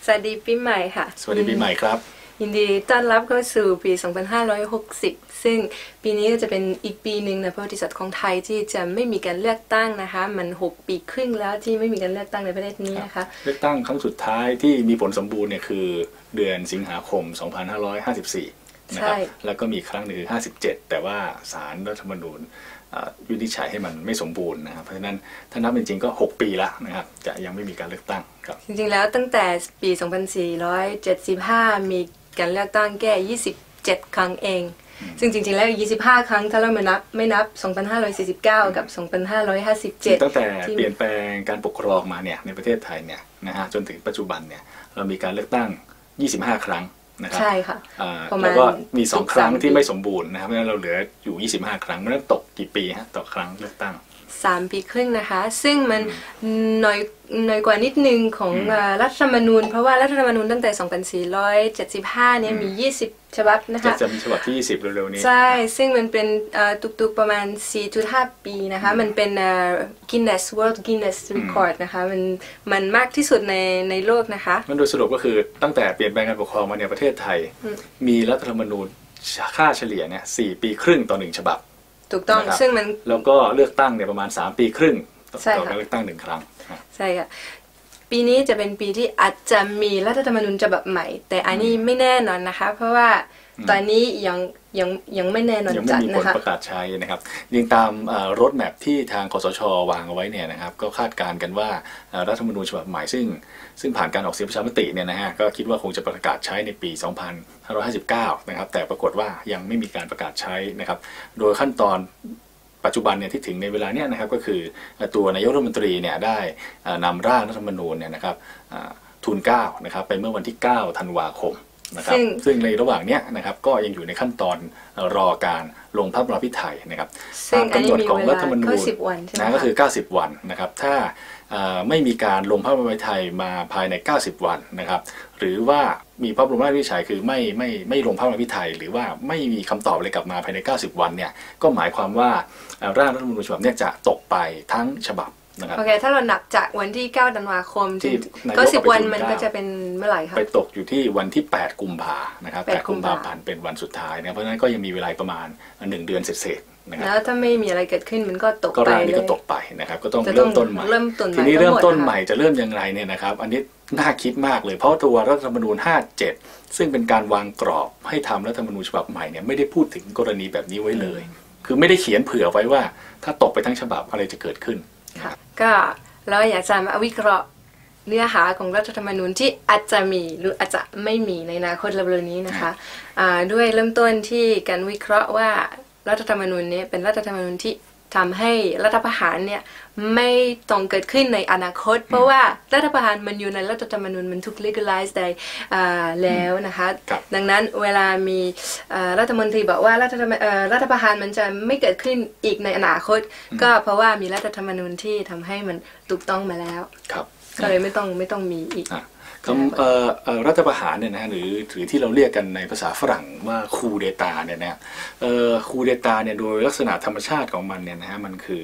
สวัสดีปีใหม่ค่ะสวัสดีปีใหม่ครับยินดีต้อนรับเข้าสู่ปี 2560 ซึ่งปีนี้ก็จะเป็นอีกปีหนึ่งในประวัติศาสตร์ของไทยที่จะไม่มีการเลือกตั้งนะคะมัน6 ปีครึ่งแล้วที่ไม่มีการเลือกตั้งในประเทศนี้นะคะเลือกตั้งครั้งสุดท้ายที่มีผลสมบูรณ์เนี่ยคือเดือนสิงหาคม 2554 นะครับแล้วก็มีครั้งหนึ่ง57แต่ว่าศาลรัฐธรรมนูญวินิจฉัยให้มันไม่สมบูรณ์นะครับเพราะฉะนั้นถ้านับจริงๆก็6 ปีแล้วนะครับจะยังไม่มีการเลือกตั้งครับจริงๆแล้วตั้งแต่ปี 2475 มีการเลือกตั้งแค่27 ครั้งเองซึ่งจริงๆแล้ว25 ครั้งถ้าเราไม่นับ 2549 กับ 2557 ตั้งแต่เปลี่ยนแปลงการปกครองมาเนี่ยในประเทศไทยเนี่ยนะฮะจนถึงปัจจุบันเนี่ยเรามีการเลือกตั้ง25 ครั้งนะครับใช่ค่ะแล้วก็มี2 ครั้งที่ไม่สมบูรณ์นะครับเพราะฉะนั้นเราเหลืออยู่25 ครั้งมันตกกี่ปีฮะต่อครั้งเลือกตั้ง 3 ปีครึ่งนะคะซึ่งมันน้อยกว่านิดนึงของรัฐธรรมนูญเพราะว่ารัฐธรรมนูญตั้งแต่ 2475 เนี่ยมี20 ฉบับนะคะจะมีฉบับที่20เร็วๆนี้ใช่ซึ่งมันเป็นตุกๆประมาณ 4.5 ปีนะคะมันเป็นWorld Guinness Record นะคะมันมากที่สุดในโลกนะคะมันโดยสรุปก็คือตั้งแต่เปลี่ยนแปลงการปกครองมาในประเทศไทยมีรัฐธรรมนูญค่าเฉลี่ยเนี่ย4 ปีครึ่งต่อ1 ฉบับถูกต้องซึ่งมันแล้วก็เลือกตั้งเนี่ยประมาณ3 ปีครึ่งต่อการเลือกตั้ง1 ครั้งใช่ค่ะปีนี้จะเป็นปีที่อาจจะมีรัฐธรรมนูญฉบับใหม่แต่อันนี้ไม่แน่นอนนะคะเพราะว่าตอนนี้ยังไม่แน่นอนจัดนะคะยังไม่มีผลประกาศใช้นะครับยิงตามรถแมพที่ทางคสช.วางเอาไว้เนี่ยนะครับก็คาดการณ์กันว่ารัฐธรรมนูญฉบับใหม่ซึ่งผ่านการออกเสียงประชามติเนี่ยนะฮะก็คิดว่าคงจะประกาศใช้ในปี 2559 นะครับแต่ปรากฏว่ายังไม่มีการประกาศใช้นะครับโดยขั้นตอนปัจจุบันเนี่ยที่ถึงในเวลาเนี้ยนะครับก็คือตัวนายกรัฐมนตรีเนี่ยได้นำร่างรัฐธรรมนูญเนี่ยนะครับทูล 9นะครับไปเมื่อวันที่ 9 ธันวาคมนะครับซึ่งในระหว่างนี้นะครับก็ยังอยู่ในขั้นตอนรอการลงพระบรมพิไธยนะครับตามกำหนดของรัฐธรรมนูญนะก็คือ90 วันนะครับถ้าไม่มีการลงพระบรมพิไธยมาภายใน90 วันนะครับหรือว่ามีพระบรมราชวินิจฉัยคือไม่ลงพระบรมพิไธยหรือว่าไม่มีคำตอบอะไรกลับมาภายใน90 วันเนี่ยก็หมายความว่าร่างรัฐธรรมนูญฉบับนี้จะตกไปทั้งฉบับโอเคถ้าเรานับจากวันที่9 ธันวาคมก็10 วันมันก็จะเป็นเมื่อไหร่คะไปตกอยู่ที่วันที่8 กุมภานะครับ8 กุมภาพันธ์เป็นวันสุดท้ายนะเพราะฉะนั้นก็ยังมีเวลาประมาณ1 เดือนเศษๆนะครับแล้วถ้าไม่มีอะไรเกิดขึ้นมันก็ตกไปเลยก็ตกไปนะครับก็ต้องเริ่มต้นใหม่ทีนี้เริ่มต้นใหม่จะเริ่มยังไงเนี่ยนะครับอันนี้น่าคิดมากเลยเพราะตัวรัฐธรรมนูญ57ซึ่งเป็นการวางกรอบให้ทำรัฐธรรมนูญฉบับใหม่เนี่ยไม่ได้พูดถึงกรณีแบบนี้ไว้เลยคือไม่ได้เขียนเผื่อไว้ว่าถ้าตกไปทั้งฉบับอะไรจะเกิดขึ้นก็เราอยากจะมาวิเคราะห์เนื้อหาของรัฐธรรมนูญที่อาจจะมีหรืออาจจะไม่มีในอนาคตเร็วๆนี้นะคะด้วยเริ่มต้นที่การวิเคราะห์ว่ารัฐธรรมนูญนี้เป็นรัฐธรรมนูญที่ทำให้รัฐประหารเนี่ยไม่ต้องเกิดขึ้นในอนาคตเพราะว่ารัฐประหารมันอยู่ในรัฐธรรมนูญมันถูก legalize ได้แล้วนะคะดังนั้นเวลามีรัฐมนตรีบอกว่ารัฐประหารมันจะไม่เกิดขึ้นอีกในอนาคตก็เพราะว่ามีรัฐธรรมนูญที่ทำให้มันถูกต้องมาแล้วก็เลยไม่ต้องมีอีกรัฐประหารเนี่ยนะหรือที่เราเรียกกันในภาษาฝรั่งว่าคูเดตาเนี่ยนะคูเดตาเนี่ยโดยลักษณะธรรมชาติของมันเนี่ยนะฮะมันคือ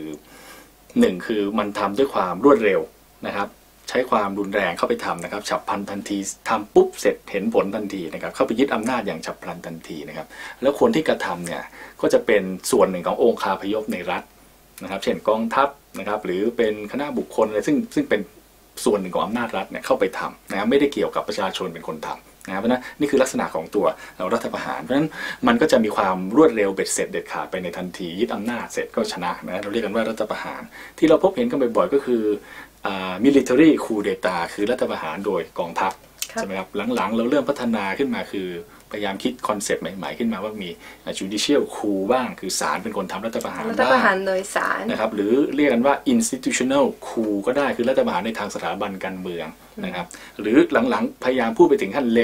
1คือมันทำด้วยความรวดเร็วนะครับใช้ความรุนแรงเข้าไปทำนะครับฉับพลันทันทีทำปุ๊บเสร็จเห็นผลทันทีนะครับเข้าไปยึดอำนาจอย่างฉับพลันทันทีนะครับแล้วคนที่กระทำเนี่ยก็จะเป็นส่วนหนึ่งขององค์คาพยพในรัฐนะครับเช่นกองทัพนะครับหรือเป็นคณะบุคคลอะไรซึ่งเป็นส่วนหนึ่งของอำนาจรัฐเนี่ยเข้าไปทำนะครับไม่ได้เกี่ยวกับประชาชนเป็นคนทำนะครับเพราะนั้นนี่คือลักษณะของตัวรัฐประหารเพราะฉะนั้นมันก็จะมีความรวดเร็วเบ็ดเสร็จเด็ดขาดไปในทันทียึดอำนาจเสร็จก็ชนะนะเราเรียกกันว่ารัฐประหารที่เราพบเห็นกันบ่อยๆก็คือmilitary coup d'etat คือรัฐประหารโดยกองทัพใช่ไหมครับหลังๆเราเริ่มพัฒนาขึ้นมาคือพยายามคิดคอนเซปต์ใหม่ๆขึ้นมาว่ามี judicial coup บ้างคือศาลเป็นคนทำรัฐประหารโดยศาลนะครับหรือเรียกกันว่า institutional coup ก็ได้คือรัฐประหารในทางสถาบันการเมืองนะครับหรือหลังๆพยายามพูดไปถึงขั้น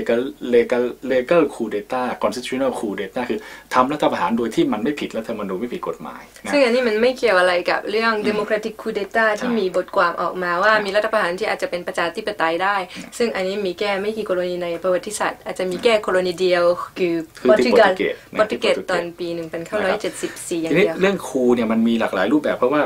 legal coup d'etat constitutional coup d'etat คือทำรัฐประหารโดยที่มันไม่ผิดรัฐธรรมนูญไม่ผิดกฎหมายซึ่งอันนี้มันไม่เกี่ยวอะไรกับเรื่อง democratic coup d'etat ที่มีบทความออกมาว่ามีรัฐประหารที่อาจจะเป็นประชาธิปไตยได้ซึ่งอันนี้มีแค่ไม่กี่กรณีในประวัติศาสตร์อาจจะมีแค่กรณีเดียวคือโปรตุเกสตอนปี1974อย่างเดียวเรื่องครูเนี่ยมันมีหลากหลายรูปแบบเพราะว่า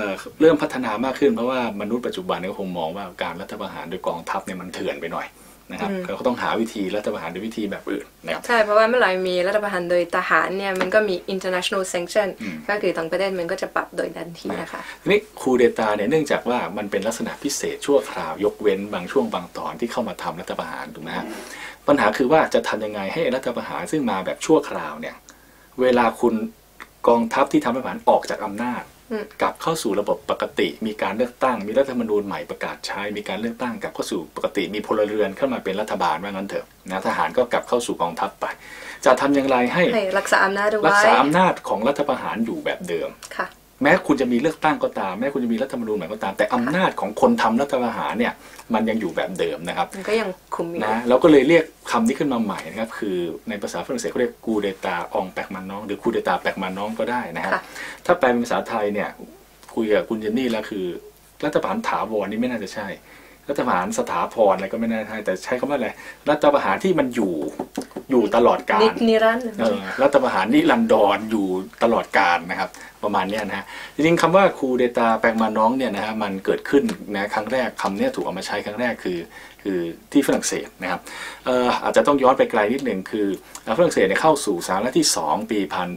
เริ่มพัฒนามากขึ้นเพราะว่ามนุษย์ปัจจุบันก็คงมองว่าการรัฐประหารโดยกองทัพเนี่ยมันเถื่อนไปหน่อยนะครับเขาก็ต้องหาวิธีรัฐประหารด้วยวิธีแบบอื่นนะครับใช่เพราะว่าเมื่อไหร่มีรัฐประหารโดยทหารเนี่ยมันก็มี international sanction ก็คือต่างประเทศมันก็จะปรับโดยทันทีนะคะทีนี้คูเดตาเนี่ยเนื่องจากว่ามันเป็นลักษณะพิเศษชั่วคราวยกเว้นบางช่วงบางตอนที่เข้ามาทำรัฐประหารถูกไหมฮะปัญหาคือว่าจะทำยังไงให้รัฐประหารซึ่งมาแบบชั่วคราวเนี่ยเวลาคุณกองทัพที่ทำรัฐประหารออกจากอำนาจกลับเข้าสู่ระบบปกติมีการเลือกตั้งมีรัฐธรรมนูญใหม่ประกาศใช้มีการเลือกตั้งกลับเข้าสู่ปกติมีพลเรือนเข้ามาเป็นรัฐบาลว่างั้นเถอะนะทหารก็กลับเข้าสู่กองทัพไปจะทำอย่างไรให้รักษาอำนาจไว้รักษาอำนาจของรัฐประหารอยู่แบบเดิมค่ะแม้คุณจะมีเลือกตั้งก็ตามแม้คุณจะมีรัฐธรรมนูญใหม่ก็ตามแต่อำนาจของคนทำรัฐประหารเนี่ยมันยังอยู่แบบเดิมนะครับมันก็ยังคุมอยู่นะเราก็เลยเรียกคำนี้ขึ้นมาใหม่นะครับคือในภาษาฝรั่งเศสเขาเรียกกูเดตาองแปกมันน้องหรือคูเดตาแปกมันน้องก็ได้นะครับถ้าแปลเป็นภาษาไทยเนี่ยคุยกับคุณเจนนี่แล้วคือรัฐประหารถาวรนี่ไม่น่าจะใช่รัฐประหารสถาพรอะไรก็ไม่น่าใช่แต่ใช้คำว่าอะไรรัฐประหารที่มันอยู่ตลอดกาลนิรันดร์รัฐประหารนิรันดรอยู่ตลอดกาลนะครับประมาณนี้นะฮะจริงๆคำว่าคูเดตาแปลงมาน้องเนี่ยนะฮะมันเกิดขึ้นนะครั้งแรกคำนี้ถูกเอามาใช้ครั้งแรกคือที่ฝรั่งเศสนะครับอาจจะต้องย้อนไปไกลนิดหนึ่งคือฝรั่งเศสเนี่ยเข้าสู่สหรัฐที่2ปี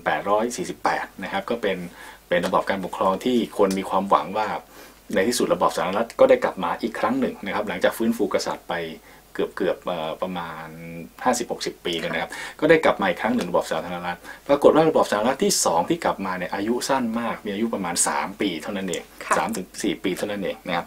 1848นะครับก็เป็นระบอบการปกครองที่คนมีความหวังว่าในที่สุดระบอบสหรัฐก็ได้กลับมาอีกครั้งหนึ่งนะครับหลังจากฟื้นฟูกษัตริย์ไปเกือบประมาณ 50-60 ปีเลยนะครับก็ได้กลับมาอีกครั้งหนึ่งระบอบสาธารณรัฐปรากฏว่าระบอบสาธารณรัฐที่2ที่กลับมาเนี่ยอายุสั้นมากมีอายุประมาณ3ปีเท่านั้นเอง 3-4 ปีเท่านั้นเองนะครับ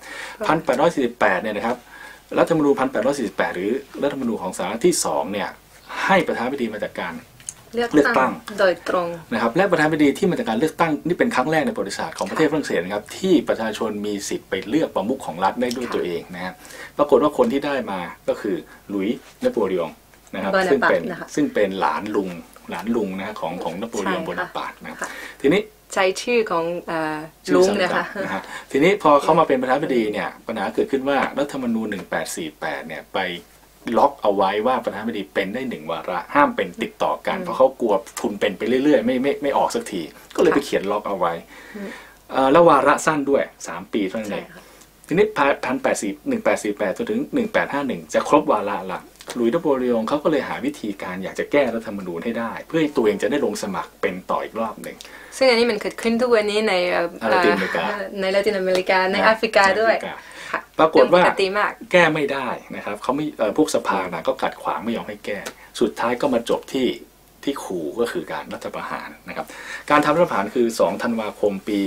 1848เนี่ยนะครับรัฐธรรมนูญ1848หรือรัฐธรรมนูญของสหรัฐที่2เนี่ยให้ประธานาธิบดีมาจากการเลือกตั้งโดยตรงนะครับและประธานาธิบดีที่มาจากการเลือกตั้งนี่เป็นครั้งแรกในประวัติศาสตร์ของประเทศฝรั่งเศสนะครับที่ประชาชนมีสิทธิ์ไปเลือกประมุขของรัฐได้ด้วยตัวเองนะครับปรากฏว่าคนที่ได้มาก็คือหลุยส์นโปเลียงนะครับซึ่งเป็นหลานลุงนะของนโปเลียงโบนาปาร์ตนะทีนี้ใช้ชื่อของลุงนะคะทีนี้พอเขามาเป็นประธานาธิบดีเนี่ยปัญหาเกิดขึ้นว่ารัฐธรรมนูญ1848เนี่ยไปล็อกเอาไว้ว่าประธานาธิบดีเป็นได้1วาระห้ามเป็นติดต่อกันเพราะเขากลัวทุนเป็นไปเรื่อยๆไม่ออกสักทีก็เลยไปเขียนล็อกเอาไว้แล้ววาระสั้นด้วย3ปีเท่านั้นเองทีนี้1848จนถึง1851จะครบวาระละหลุยส์นโปเลียงเขาก็เลยหาวิธีการอยากจะแก้รัฐธรรมนูญให้ได้เพื่อให้ตัวเองจะได้ลงสมัครเป็นต่ออีกรอบหนึ่งซึ่งอันนี้มันเกิดขึ้นทุกวันนี้ในลาตินอเมริกาในแอฟริกาด้วยปรากฏว่าแก้ไม่ได้นะครับเขาไม่พวกสภาก็ขัดขวางไม่ยอมให้แก้สุดท้ายก็มาจบที่ขู่ก็คือการรัฐประหารนะครับการทำรัฐประหารคือ2ธันวาคมปี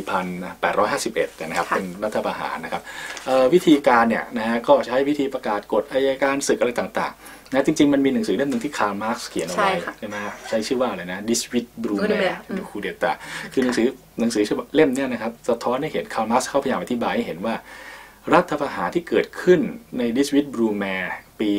1851นะครับเป็นรัฐประหารนะครับวิธีการเนี่ยนะฮะก็ใช้วิธีประกาศกฎอัยการศึกอะไรต่างๆนะจริงๆมันมีหนังสือเล่มนึงที่คาร์ล มาร์กซ์เขียนเอาไว้ใช่ไหมใช้ชื่อว่าอะไรนะ This with Brumaire คูเดตาคือหนังสือฉบับเล่มเนี่ยนะครับสะท้อนให้เห็นคาร์ล มาร์กซ์เขาพยายามอธิบายให้เห็นว่ารัฐประหารที่เกิดขึ้นในดิสวิตบรูแมร์ปี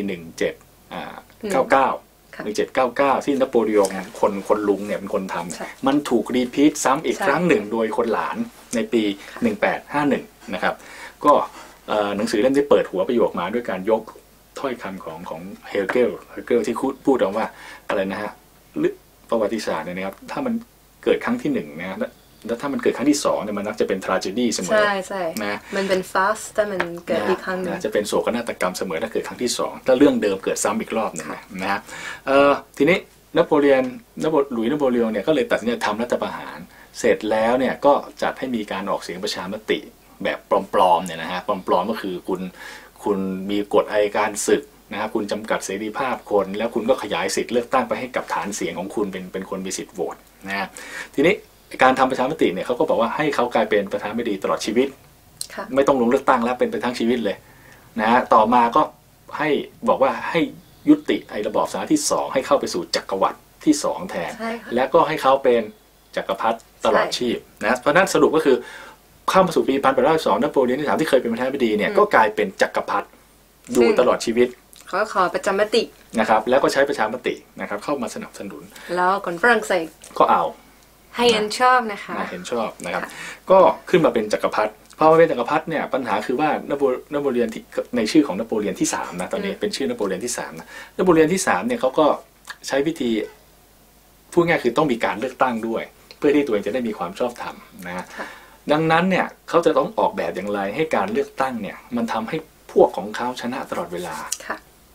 1799ที่นโปเลียงคนลุงเนี่ยเป็นคนทำมันถูกรีพีทซ้ำอีกครั้งหนึ่งโดยคนหลานในปี1851นะครับก็หนังสือเล่มที่เปิดหัวประโยคมาด้วยการยกถ้อยคำของเฮเกลที่พูดเอาว่าอะไรนะฮะประวัติศาสตร์เนี่ยนะครับถ้ามันเกิดครั้งที่1นะแล้วถ้ามันเกิดครั้งที่2เนี่ยมันมักจะเป็น tragedy เสมอใช่นะมันเป็น fast ถ้ามันเกิดอีกครั้งนึงจะเป็นโศกนาฏกรรมเสมอถ้าเกิดครั้งที่2ถ้าเรื่องเดิมเกิดซ้ำอีกรอบนึงนะฮะทีนี้หลุยส์นโปเลียงเนี่ยก็เลยตัดสินใจทำรัฐประหารเสร็จแล้วเนี่ยก็จัดให้มีการออกเสียงประชามติแบบปลอมๆเนี่ยนะฮะปลอมก็คือคุณมีกฎอัยการศึกนะครับคุณจำกัดเสรีภาพคนแล้วคุณก็ขยายสิทธิ์เลือกตั้งไปให้กับฐานเสียงของคุณเป็นคนมีสิทธิ์โหวตนะฮะทีนี้การทำประชามติเนี่ยเขาก็บอกว่าให้เขากลายเป็นประธานาธิบดีตลอดชีวิตไม่ต้องลงเลือกตั้งแล้วเป็นไปทั้งชีวิตเลยนะฮะต่อมาก็ให้บอกว่าให้ยุติระบอบสาธารณรัฐที่2ให้เข้าไปสู่จักรวรรดิที่2แทนและก็ให้เขาเป็นจักรพรรดิตลอดชีพนะเพราะนั้นสรุปก็คือเข้ามาสู่ปี1852นโปเลียนที่3ที่เคยเป็นประธานาธิบดีเนี่ยก็กลายเป็นจักรพรรดิอยู่ตลอดชีวิตเขาขอประชามตินะครับแล้วก็ใช้ประชามตินะครับเข้ามาสนับสนุนแล้วคนฝรั่งเศสก็เอาให้เห็นชอบนะคะเห็นชอบนะครับก็ขึ้นมาเป็นจักรพรรดิพอมาเป็นจักรพรรดิเนี่ยปัญหาคือว่านโปเลียนในชื่อของนโปเลียนที่3นะตอนนี้เป็นชื่อนโปเลียนที่3นะนโปเลียนที่3เนี่ยเขาก็ใช้วิธีพูดง่ายคือต้องมีการเลือกตั้งด้วยเพื่อที่ตัวเองจะได้มีความชอบธรรมนะดังนั้นเนี่ยเขาจะต้องออกแบบอย่างไรให้การเลือกตั้งเนี่ยมันทำให้พวกของเขาชนะตลอดเวลา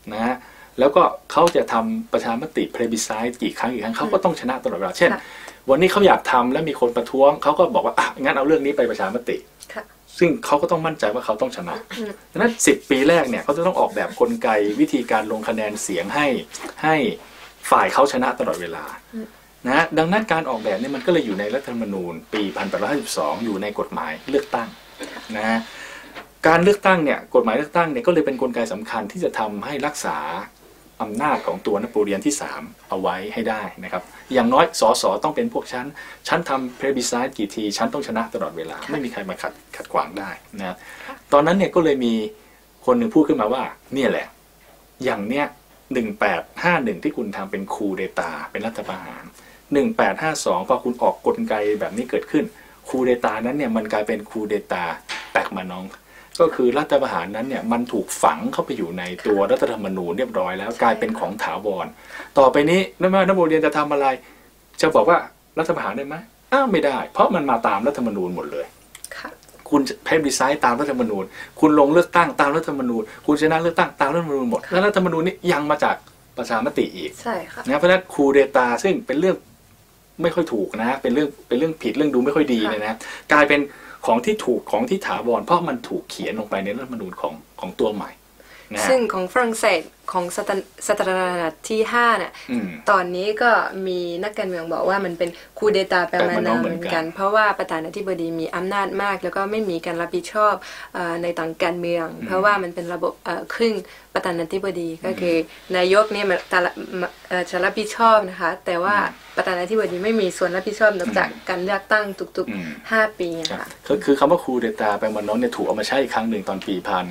นะฮะแล้วก็เขาจะทำประชามติ plebiscite กี่ครั้งเขาก็ต้องชนะตลอดเวลาเช่นวันนี้เขาอยากทำแล้วมีคนประท้วงเขาก็บอกว่างั้นเอาเรื่องนี้ไปประชามติซึ่งเขาก็ต้องมั่นใจว่าเขาต้องชนะดังนั้น10 ปีแรกเนี่ยเขาจะต้องออกแบบกลไกวิธีการลงคะแนนเสียงให้ฝ่ายเขาชนะตลอดเวลานะดังนั้นการออกแบบนี่มันก็เลยอยู่ในรัฐธรรมนูญปี1852อยู่ในกฎหมายเลือกตั้งนะการเลือกตั้งเนี่ยกฎหมายเลือกตั้งเนี่ยก็เลยเป็นกลไกสำคัญที่จะทำให้รักษาอำนาจของตัวนโปเลียนที่3เอาไว้ให้ได้นะครับอย่างน้อยสสต้องเป็นพวกฉันทำ plebiscite กี่ทีฉันต้องชนะตลอดเวลาไม่มีใครมาขัดขวางได้นะตอนนั้นเนี่ยก็เลยมีคนหนึ่งพูดขึ้นมาว่าเนี่ยแหละอย่างเนี้ย1851ที่คุณทำเป็นคูเดตาเป็นรัฐประหาร1852พอคุณออกกลไกแบบนี้เกิดขึ้นคูเดตานั้นเนี่ยมันกลายเป็นคูเดตาแปกมานองก็คือรัฐประหารนั้นเนี่ยมันถูกฝังเข้าไปอยู่ในตัวรัฐธรรมนูญเรียบร้อยแล้วกลายเป็นของถาวรต่อไปนี้ไม่ว่านโปเลียนจะทำอะไรจะบอกว่ารัฐประหารได้ไหมไม่ได้เพราะมันมาตามรัฐธรรมนูญหมดเลยคุณเพมดีไซน์ตามรัฐธรรมนูญคุณลงเลือกตั้งตามรัฐธรรมนูญคุณชนะเลือกตั้งตามรัฐธรรมนูญหมดแล้วรัฐธรรมนูญนี้ยังมาจากประชามติอีกใช่ค่ะนะเพราะฉะนั้นคูเดตาซึ่งเป็นเรื่องไม่ค่อยถูกนะเป็นเรื่องผิดเรื่องดูไม่ค่อยดีเลยนะกลายเป็นของที่ถูกของที่ถาวรเพราะมันถูกเขียนลงไปในรัฐธรรมนูญของตัวใหม่นะซึ่งของฝรั่งเศสของศตวรรษที่5เนี่ยตอนนี้ก็มีนักการเมืองบอกว่ามันเป็นคูเดตาแปลมาเหมือนกันเพราะว่าประธานาธิบดีมีอำนาจมากแล้วก็ไม่มีการรับผิดชอบในทางการเมืองเพราะว่ามันเป็นระบบครึ่งประธานาธิบดีก็คือนายกเนี่ยจะรับผิดชอบนะคะแต่ว่าประธานาธิบดีไม่มีส่วนรับผิดชอบนอกจากการเลือกตั้งทุกๆ5 ปีนะคะคือคำว่าคูเดตาแปลมาน้องเนี่ยถูกเอามาใช้อีกครั้งหนึ่งตอนปี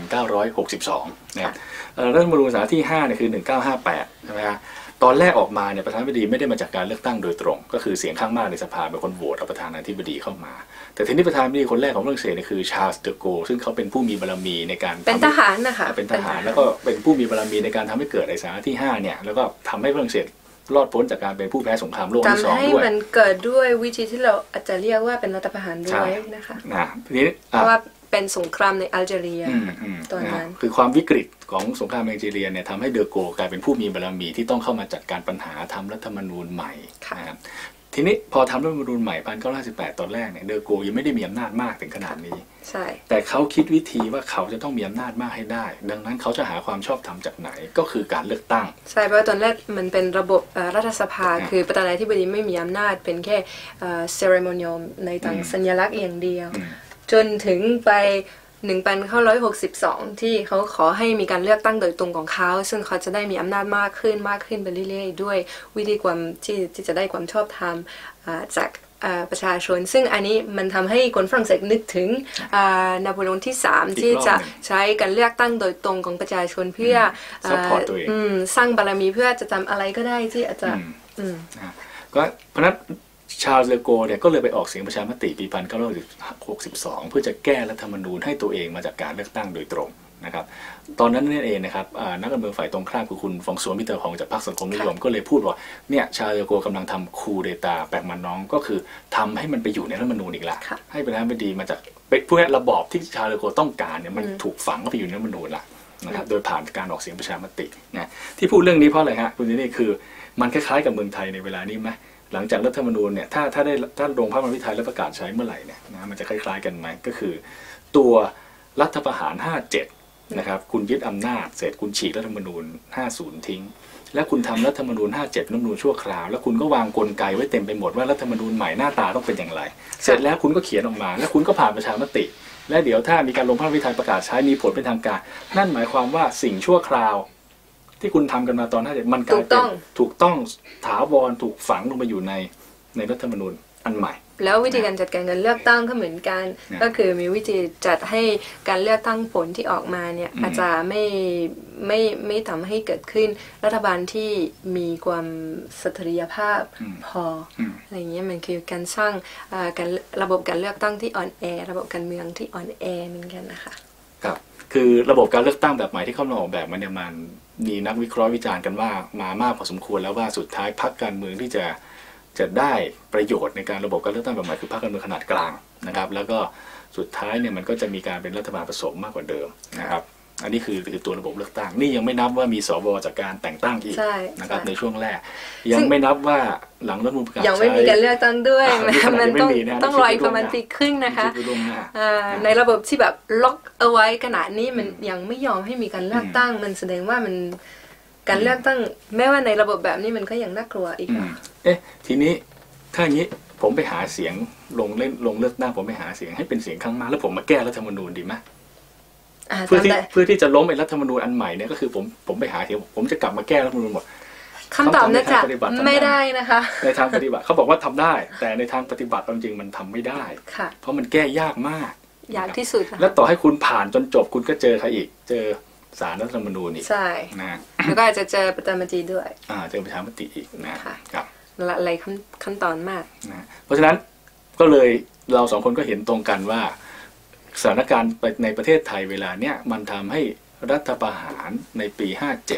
1962นะครับรัฐธรรมนูญฉบับที่5เนี่ยคือ1958ใช่ไหมฮะตอนแรกออกมาเนี่ยประธานาธิบดีไม่ได้มาจากการเลือกตั้งโดยตรงก็คือเสียงข้างมากในสภาเป็นคนโหวตเอาประธานาธิบดีเข้ามาแต่ทีนี้ประธานาธิบดีคนแรกของฝรั่งเศสเนี่ยคือชาร์ลส์เดอโกซึ่งเขาเป็นผู้มีบารมีในการเป็นทหารนะคะเป็นทหารแล้วก็เป็นผู้มีบารมีในการทำให้เกิดในสถานที่5เนี่ยแล้วก็ทำให้ฝรั่งเศสรอดพ้นจากการเป็นผู้แพ้สงครามโลกที่2ด้วยทำให้มันเกิดด้วยวิธีที่เราอาจจะเรียกว่าเป็นรัฐประหารด้วยนะคะทีนี้เพราะว่าเป็นสงครามในอัลจีเรียตอนนั้นคือความวิกฤตของสงครามในอัลจีเรียเนี่ยทำให้เดอโกกลายเป็นผู้มีบารมีที่ต้องเข้ามาจัดการปัญหาทำรัฐธรรมนูญใหม่นะครับทีนี้พอทำรัฐธรรมนูญใหม่1958ตอนแรกเนี่ยเดอโกยังไม่ได้มีอำนาจมากถึงขนาดนี้ใช่แต่เขาคิดวิธีว่าเขาจะต้องมีอำนาจมากให้ได้ดังนั้นเขาจะหาความชอบธรรมจากไหนก็คือการเลือกตั้งใช่เพราะตอนแรกมันเป็นระบบรัฐสภาคือประธานาธิบดีไม่มีอำนาจเป็นแค่ceremonial ในทางสัญลักษณ์อย่างเดียวจนถึงไป1962ที่เขาขอให้มีการเลือกตั้งโดยตรงของเขาซึ่งเขาจะได้มีอำนาจมากขึ้นไปเรื่อยๆด้วยวิธีความที่จะได้ความชอบธรรมจากประชาชนซึ่งอันนี้มันทำให้คนฝรั่งเศสนึกถึงนโปเลียนที่3ที่จะใช้การเลือกตั้งโดยตรงของประชาชนเพื่อสร้างบารมีเพื่อจะทำอะไรก็ได้ที่อาจจะก็เพราะนั้นชาร์ลส์ เดอโกเนี่ยก็เลยไปออกเสียงประชามติปี1962เพื่อจะแก้รัฐธรรมนูญให้ตัวเองมาจากการเลือกตั้งโดยตรงนะครับตอนนั้นเองนะครับนักการเมืองฝ่ายตรงข้ามคือคุณฟองซัวมิเตอร์ฮองจากพรรคสังคมนิยมก็เลยพูดว่าเนี่ยชาร์ลส์ เดอโกกำลังทำคูเดตาแปลมาน้องก็คือทำให้มันไปอยู่ในรัฐธรรมนูญอีกละให้ประธานาธิบดีมาจากพวกนี้ระบอบที่ชาร์ลส์ เดอโกต้องการเนี่ยมันถูกฝังเข้าไปอยู่ในรัฐธรรมนูญละนะครับโดยผ่านการออกเสียงประชามตินะที่พูดเรื่องนี้เพราะอะไรฮะคุณนี่คือมันคล้ายๆกับเมืองไทยในเวลานี้ไหมหลังจากรัฐธรรมนูญเนี่ยถ้าลงพระบรมวินัยและประกาศใช้เมื่อไหร่เนี่ยนะมันจะคล้ายๆกันไหมก็คือตัวรัฐประหาร57นะครับคุณยึดอำนาจเสร็จคุณฉีกรัฐธรรมนูญ50ทิ้งแล้วคุณทำรัฐธรรมนูญ57รัฐธรรมนูญชั่วคราวแล้วคุณก็วางกลไกไว้เต็มไปหมดว่ารัฐธรรมนูญใหม่หน้าตาต้องเป็นอย่างไรเสร็จแล้วคุณก็เขียนออกมาแล้วคุณก็ผ่านประชามติและเดี๋ยวถ้ามีการลงพระบรมวินัยประกาศใช้มีผลเป็นทางการนั่นหมายความว่าสิ่งชั่วคราวที่คุณทำกันมาตอน57มันกลายเป็นถูกต้องถาวรถูกฝังลงไปอยู่ในรัฐธรรมนูญอันใหม่แล้ววิธีการจัดการการเลือกตั้งก็เหมือนกันก็คือมีวิธีจัดให้การเลือกตั้งผลที่ออกมาเนี่ยอาจจะไม่ทำให้เกิดขึ้นรัฐบาลที่มีความเสถียรภาพพออะไรเงี้ยมันคือการสร้างการระบบการเลือกตั้งที่อ่อนแอระบบการเมืองที่อ่อนแอเหมือนกันนะคะครับคือระบบการเลือกตั้งแบบใหม่ที่เขาออกแบบมันเนี่ยมันมีนักวิเคราะห์วิจารณ์กันว่ามามากพอสมควรแล้วว่าสุดท้ายพรรคการเมืองที่จะได้ประโยชน์ในการระบบการเลือกตั้งแบบใหม่คือพรรคการเมืองขนาดกลางนะครับแล้วก็สุดท้ายเนี่ยมันก็จะมีการเป็นรัฐบาลผสมมากกว่าเดิมนะครับอันนี้คือตัวระบบเลือกตั้งนี่ยังไม่นับว่ามีสวจากการแต่งตั้งอีกนะครับในช่วงแรกยังไม่นับว่าหลังรัฐธรรมนูญประกาศใช้ยังไม่มีการเลือกตั้งด้วยมันต้องรออีกประมาณปีครึ่งนะคะในระบบที่แบบล็อกเอาไว้ขนาดนี้มันยังไม่ยอมให้มีการเลือกตั้งมันแสดงว่ามันการเลือกตั้งแม้ว่าในระบบแบบนี้มันก็ยังน่ากลัวอีกทีนี้ถ้าอย่างนี้ผมไปหาเสียงลงเลือกตั้งผมไปหาเสียงให้เป็นเสียงข้างมากแล้วผมมาแก้รัฐธรรมนูญดีไหมเพื่อที่จะล้มไอ้รัฐธรรมนูญอันใหม่เนี่ยก็คือผมไปหาเสียงผมจะกลับมาแก้รัฐธรรมนูญหมดคำตอบน่าจะไม่ได้นะคะในทางปฏิบัติเขาบอกว่าทำได้แต่ในทางปฏิบัติจริงมันทำไม่ได้เพราะมันแก้ยากมากยากที่สุดแล้วต่อให้คุณผ่านจนจบคุณก็เจอใครอีกเจอศาลรัฐธรรมนูญอีกใช่นะแล้วก็อาจจะเจอประชามติด้วยเจอประชามติอีกนะครับหลายขั้นตอนมากนะเพราะฉะนั้นก็เลยเราสองคนก็เห็นตรงกันว่าสถานการณ์ในประเทศไทยเวลาเนี้ยมันทำให้รัฐประหารในปี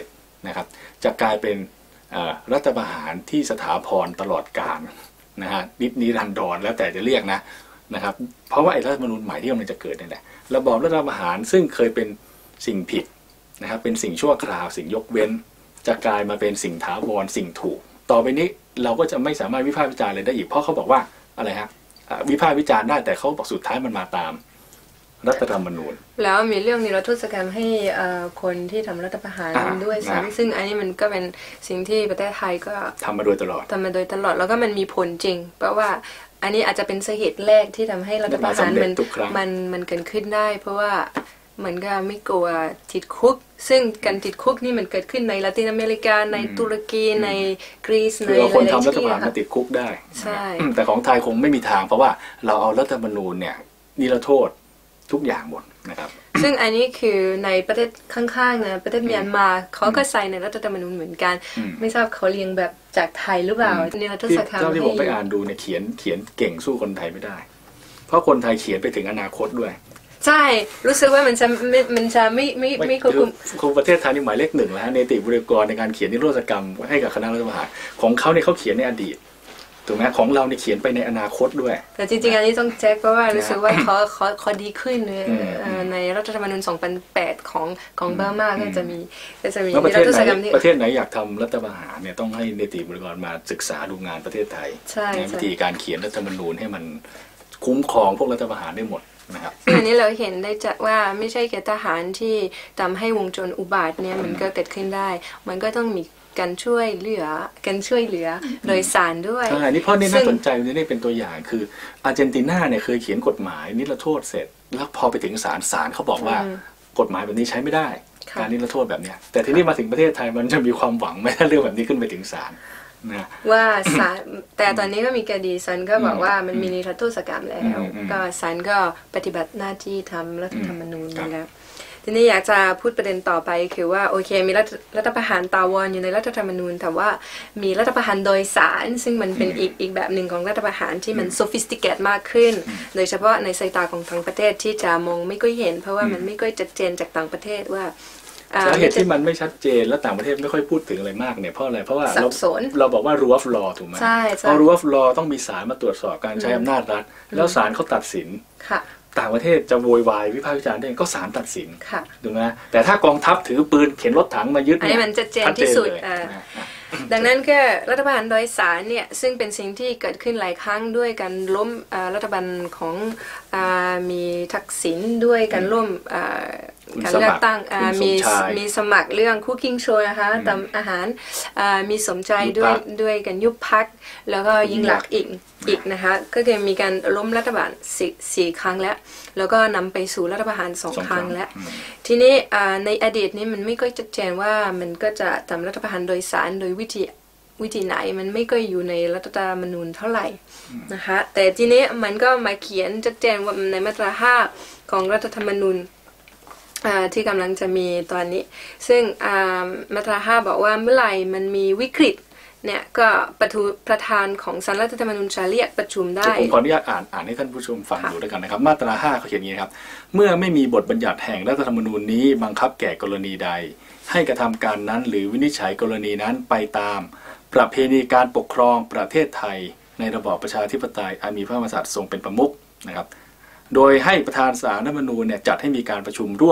57นะครับจะกลายเป็นรัฐประหารที่สถาพรตลอดกาลนะฮะนิรันดรแล้วแต่จะเรียกนะครับเพราะว่าไอ้รัฐธรรมนูญใหม่ที่กำลังจะเกิดนี่แหละระบอบรัฐประหารซึ่งเคยเป็นสิ่งผิดนะครับเป็นสิ่งชั่วคราวสิ่งยกเว้นจะกลายมาเป็นสิ่งถาวรสิ่งถูกต่อไปนี้เราก็จะไม่สามารถวิพากษ์วิจารณ์อะไรได้อีกเพราะเขาบอกว่าอะไรฮะวิพากษ์วิจารณ์ได้แต่เขาบอกสุดท้ายมันมาตามรัฐธรรมนูญแล้วมีเรื่องนิรโทษกรรมให้คนที่ทำรัฐประหารด้วยซึ่งอันนี้มันก็เป็นสิ่งที่ประเทศไทยก็ทำมาโดยตลอดแล้วก็มันมีผลจริงเพราะว่าอันนี้อาจจะเป็นสาเหตุแรกที่ทำให้รัฐประหารมันเกิดขึ้นได้เพราะว่าเหมือนกับไม่กลัวติดคุกซึ่งการติดคุกนี่มันเกิดขึ้นในลาตินอเมริกาในตุรกีในกรีซในหลายๆที่คนทำรัฐประหารมาติดคุกได้ใช่แต่ของไทยคงไม่มีทางเพราะว่าเราเอารัฐธรรมนูญเนี่ยนิรโทษทุกอย่างหมดนะครับซึ่งอันนี้คือในประเทศข้างๆนะประเทศเมียนมาเขาก็ใส่ในรัฐธรรมนูญเหมือนกันไม่ทราบเขาเรียงแบบจากไทยหรือเปล่านิรโทษกรรมที่ผมไปอ่านดูเนี่ยเขียนเก่งสู้คนไทยไม่ได้เพราะคนไทยเขียนไปถึงอนาคตด้วยใช่รู้สึกว่ามันจะไม่ควบคุมประเทศไทยนี่หมายเลข1แล้วเนติบุรกรในการเขียนนิรโทษกรรมให้กับคณะรัฐประหารของเขาเนี่ยเขาเขียนในอดีตถูกไหมของเราเนี่ยเขียนไปในอนาคตด้วยแต่จริงๆอันนี้ต้องแจ็คเพราะว่ารู้สึกว่าเขาดีขึ้นในรัฐธรรมนูญ2008ของเบอร์มาก็จะมีประเทศไหนอยากทำรัฐประหารเนี่ยต้องให้เนติบุรกรมาศึกษาดูงานประเทศไทยวิธีการเขียนรัฐธรรมนูญให้มันคุ้มครองพวกรัฐประหารได้หมดนะครับอันนี้เราเห็นได้จากว่าไม่ใช่แค่ทหารที่ทำให้วงจรอุบาทเนี่ยมันก็เกิดขึ้นได้มันก็ต้องมีการช่วยเหลือโดยศาลด้วยอันนี้เพราะนี่น่าสนใจนี่เป็นตัวอย่างคืออาร์เจนตินาเนี่ยเคยเขียนกฎหมายนิรโทษเสร็จแล้วพอไปถึงศาลเขาบอกว่ากฎหมายแบบนี้ใช้ไม่ได้การนิรโทษแบบเนี้ยแต่ทีนี้มาถึงประเทศไทยมันจะมีความหวังไหมถ้าเรื่องแบบนี้ขึ้นไปถึงศาลนะว่าศาลแต่ตอนนี้ก็มีคดีศาลก็บอกว่ามันมีนิรโทษกรรมแล้วก็ศาลก็ปฏิบัติหน้าที่ทำรัฐธรรมนูญแล้วทีนี้อยากจะพูดประเด็นต่อไปคือว่าโอเคมีรัฐประหารตาวรอยู่ในรัฐธรรมนูญแต่ว่ามีรัฐประหารโดยศาลซึ่งมันเป็นอีกแบบหนึ่งของรัฐประหารที่มันโซฟิสติเคทมากขึ้นโดยเฉพาะในสายตาของทางประเทศที่จะมองไม่ค่อยเห็นเพราะว่ามันไม่ค่อยชัดเจนจากต่างประเทศว่าสาเหตุที่มันไม่ชัดเจนและต่างประเทศไม่ค่อยพูดถึงอะไรมากเนี่ยเพราะอะไรเพราะว่าเราบอกว่า rule of law ถูกไหมพอ rule of law ต้องมีศาลมาตรวจสอบการใช้อำนาจรัฐแล้วศาลเขาตัดสินต่างประเทศจะโวยวายวิพากษ์วิจารณ์ได้ก็ศาลตัดสินถูกไหมแต่ถ้ากองทัพถือปืนเข็นรถถังมายึดเนี่ยมันชัดเจนที่สุดดังนั้นก็รัฐบาลโดยศาลเนี่ยซึ่งเป็นสิ่งที่เกิดขึ้นหลายครั้งด้วยการล้มรัฐบาลของมีทักษิณด้วยการล้มการเลือกตั้งมีสมัครเรื่องคุกกิ้งโชว์นะคะทำอาหารมีสมใจด้วยกันยุบพรรคแล้วก็ยิ่งหลักอีกนะคะก็คือมีการล้มรัฐบาล4 ครั้งแล้วก็นำไปสู่รัฐประหาร2 ครั้งแล้วทีนี้ในอดีตนี้มันไม่ค่อยชัดเจนว่ามันก็จะทำรัฐประหารโดยศาลโดยวิธีไหนมันไม่ก็อยู่ในรัฐธรรมนูญเท่าไหร่นะคะแต่ทีนี้มันก็มาเขียนชัดเจนว่าในมาตรา5ของรัฐธรรมนูญที่กำลังจะมีตอนนี้ซึ่งมาตรา5บอกว่าเมื่อไหร่มันมีวิกฤตเนี่ยก็ประธานของศาลรัฐธรรมนูญจะเรียกประชุมได้ผมขออนุญาตอ่านให้ท่านผู้ชมฟังดูด้วยกันนะครับมาตรา5เขาเขียนอย่างนี้ครับเมื่อไม่มีบทบัญญัติแห่งรัฐธรรมนูญนี้บังคับแก่กรณีใดให้กระทำการนั้นหรือวินิจฉัยกรณีนั้นไปตามประเพณีการปกครองประเทศไทยในระบอบประชาธิปไตยอันมีพระมหากษัตริย์ทรงเป็นประมุขนะครับโดยให้ประธานศาลรัฐธรรมนูญเนี่ยจัดให้มีการประชุมร่วม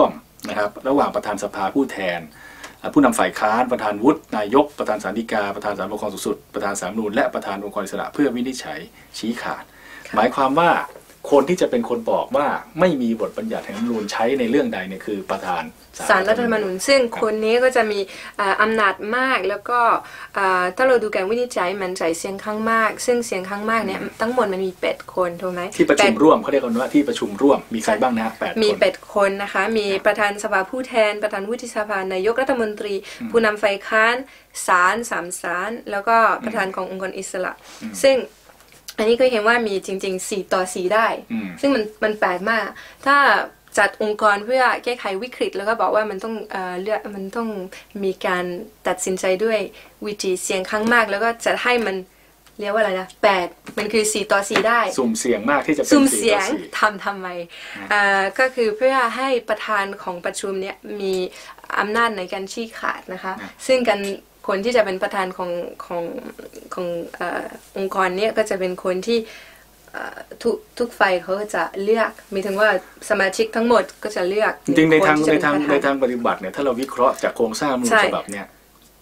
นะครับระหว่างประธานสภาผู้แทนผู้นำฝ่ายค้านประธานวุฒินายกประธานศาลฎีกาประธานศาลปกครองสูงสุดประธานศาลรัฐธรรมนูญและประธานองค์กรอิสระเพื่อวินิจฉัยชี้ขาดหมายความว่าคนที่จะเป็นคนบอกว่าไม่มีบทบัญญัติแห่งรัฐธรรมนูญใช้ในเรื่องใดเนี่ยคือประธานศาลรัฐธรรมนูญซึ่งคนนี้ก็จะมีอำนาจมากแล้วก็ถ้าเราดูการวินิจฉัยมันใช้เสียงข้างมากซึ่งเสียงข้างมากเนี่ยทั้งหมดมันมี8 คนถูกไหมที่ประชุมร่วมเขาเรียกกันว่าที่ประชุมร่วมมีใครบ้างนะ8 คนมี8 คนนะคะมีประธานสภาผู้แทนประธานวุฒิสภานายกรัฐมนตรีผู้นำฝ่ายค้านศาล3 ศาลแล้วก็ประธานขององค์กรอิสระซึ่งอันนี้ก็เห็นว่ามีจริงๆ4-4ได้ซึ่งมันแปลกมากถ้าจัดองค์กรเพื่อแก้ไขวิกฤตแล้วก็บอกว่ามันต้องเลือกมันต้องมีการตัดสินใจด้วยวิธีเสียงข้างมากแล้วก็จะให้มันเรียกว่าอะไรนะ8มันคือ4-4ได้สุ่มเสี่ยงมากที่จะเป็นสุ่มเสียงทำไมก็คือเพื่อให้ประธานของประชุมเนี่ยมีอำนาจในการชี้ขาดนะคะซึ่งกันคนที่จะเป็นประธานขององค์กรเนี่ยก็จะเป็นคนที่ทุกฝ่ายเขาจะเลือกหมายถึงว่าสมาชิกทั้งหมดก็จะเลือกจริงในทางปฏิบัติเนี่ยถ้าเราวิเคราะห์จากโครงสร้างรัฐธรรมนูญฉบับเนี่ย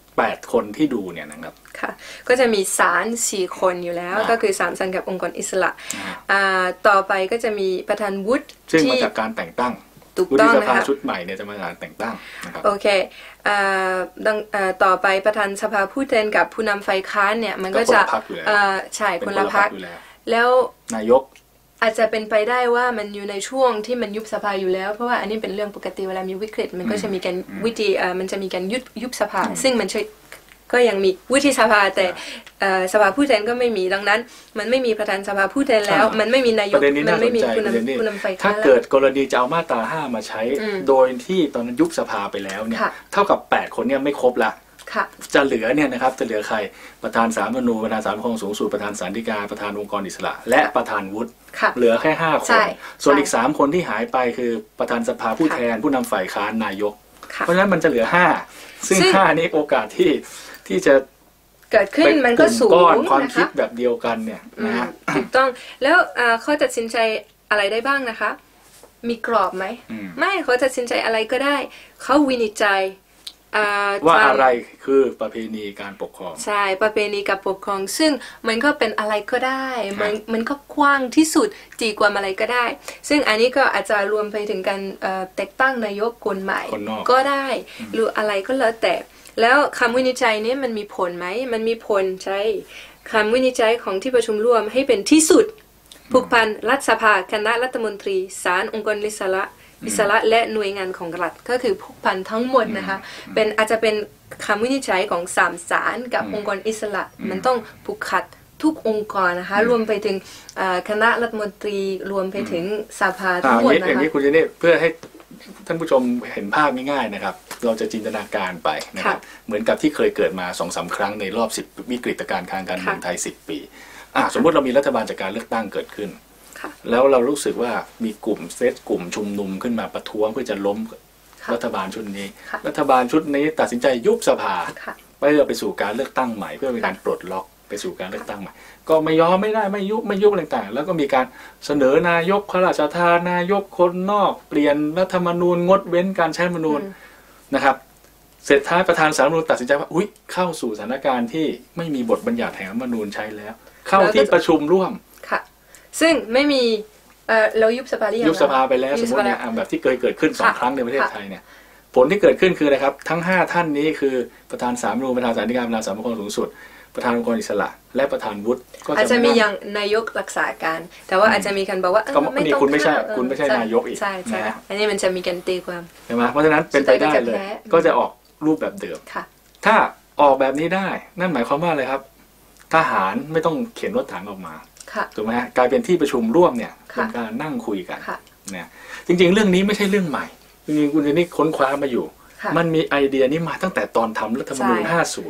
8 คนที่ดูเนี่ยนะครับค่ะก็จะมีศาล4 คนอยู่แล้วก็คือศาลกับองค์กรอิสระต่อไปก็จะมีประธานวุฒิซึ่งมาจากการแต่งตั้งวุฒิสภาชุดใหม่เนี่ยจะมาจากแต่งตั้งนะครับโอเคต่อไปประธานสภาผู้แทนกับผู้นำฝ่ายค้านเนี่ยมันก็จะใช่คนละพรรคแล้วนายกอาจจะเป็นไปได้ว่ามันอยู่ในช่วงที่มันยุบสภาอยู่แล้วเพราะว่าอันนี้เป็นเรื่องปกติเวลามีวิกฤตมันก็จะมีการมันจะมีการยุบสภาซึ่งมันก็ยังมีวุฒิสภาแต่สภาผู้แทนก็ไม่มีดังนั้นมันไม่มีประธานสภาผู้แทนแล้วมันไม่มีนายกมันไม่มีผู้นำฝ่ายค้านถ้าเกิดกรณีจะเอามาตรา5มาใช้โดยที่ตอนนั้นยุบสภาไปแล้วเนี่ยเท่ากับ8 คนเนี่ยไม่ครบละจะเหลือเนี่ยนะครับจะเหลือใครประธานศาลรัฐธรรมนูญประธานศาลปกครองสูงสุดประธานศาลฎีกาประธานองค์กรอิสระและประธานวุฒิเหลือแค่5 คนส่วนอีก3 คนที่หายไปคือประธานสภาผู้แทนผู้นำฝ่ายค้านนายกเพราะฉะนั้นมันจะเหลือ5ซึ่ง5นี้โอกาสที่จะเกิดขึ้นมันก็สูงความคิดแบบเดียวกันเนี่ยนะฮะถูกต้องแล้วเขาตัดสินใจอะไรได้บ้างนะคะมีกรอบไหมไม่เขาตัดสินใจอะไรก็ได้เขาวินิจฉัยว่าอะไรคือประเพณีการปกครองใช่ประเพณีการปกครองซึ่งมันก็เป็นอะไรก็ได้มันก็กว้างที่สุดจีกว่าอะไรก็ได้ซึ่งอันนี้ก็อาจจะรวมไปถึงการแต่งตั้งนายกคนใหม่ก็ได้หรืออะไรก็แล้วแต่แล้วคำวินิจฉัยนี้มันมีผลไหมมันมีผลใช่คำวินิจฉัยของที่ประชุมร่วมให้เป็นที่สุดผูกพันรัฐสภาคณะรัฐมนตรีศาลองค์กรอิสระและหน่วยงานของรัฐก็คือผูกพันทั้งหมดนะคะเป็นอาจจะเป็นคำวินิจฉัยของ3 ศาลกับองค์กรอิสระมันต้องผูกขัดทุกองค์กรนะคะรวมไปถึงคณะรัฐมนตรีรวมไปถึงสภาทั้งหมดนะคะอย่างนี้คุณเจเน่เพื่อให้ท่านผู้ชมเห็นภาพง่ายๆนะครับเราจะจินตนาการไปนะครับเหมือนกับที่เคยเกิดมา 2-3 ครั้งในรอบ10วิกฤตการณ์ทางการเมืองไทย10 ปีสมมติเรามีรัฐบาลจากการเลือกตั้งเกิดขึ้นแล้วเรารู้สึกว่ามีกลุ่มชุมนุมขึ้นมาประท้วงเพื่อจะล้มรัฐบาลชุดนี้รัฐบาลชุดนี้ตัดสินใจยุบสภาเพื่อไปสู่การเลือกตั้งใหม่เพื่อเป็นการปลดล็อกไปสู่การเลือกตั้งใหม่ก็ไม่ยอมไม่ได้ไม่ยุบอะไรต่างแล้วก็มีการเสนอนายกพระราชทานนายกคนนอกเปลี่ยนรัฐธรรมนูญงดเว้นการใช้รัฐธรรมนูญนะครับเสร็จท้ายประธานศาลรัฐธรรมนูญตัดสินใจว่าเข้าสู่สถานการณ์ที่ไม่มีบทบัญญัติแห่งรัฐธรรมนูญใช้แล้วเข้าที่ประชุมร่วมซึ่งไม่มีเรายุบสภาหรือยังยุบสภาไปแล้วสมมติเนี่ยแบบที่เคยเกิดขึ้น2 ครั้งในประเทศไทยเนี่ยผลที่เกิดขึ้นคืออะไรครับทั้ง5 ท่านนี้คือประธานศาลรัฐธรรมนูญประธานศาลฎีกาประธานศาลปกครองสูงสุดประธานองค์กรอิสระและประธานวุฒิก็อาจจะมีอย่างนายกรักษาการแต่ว่าอาจจะมีการบอกว่าไม่ต้องคุณไม่ใช่นายกอีกใช่อันนี้มันจะมีการตีความใช่ไหมเพราะฉะนั้นเป็นไปได้เลยก็จะออกรูปแบบเดิมถ้าออกแบบนี้ได้นั่นหมายความว่าอะไรครับทหารไม่ต้องเข็นรถถังออกมาถูกไหมฮะกลายเป็นที่ประชุมร่วมเนี่ยเป็นการนั่งคุยกันเนี่ยจริงๆเรื่องนี้ไม่ใช่เรื่องใหม่จริงๆคุณนี่ค้นคว้ามาอยู่มันมีไอเดียนี้มาตั้งแต่ตอนทำรัฐธรรมนูญ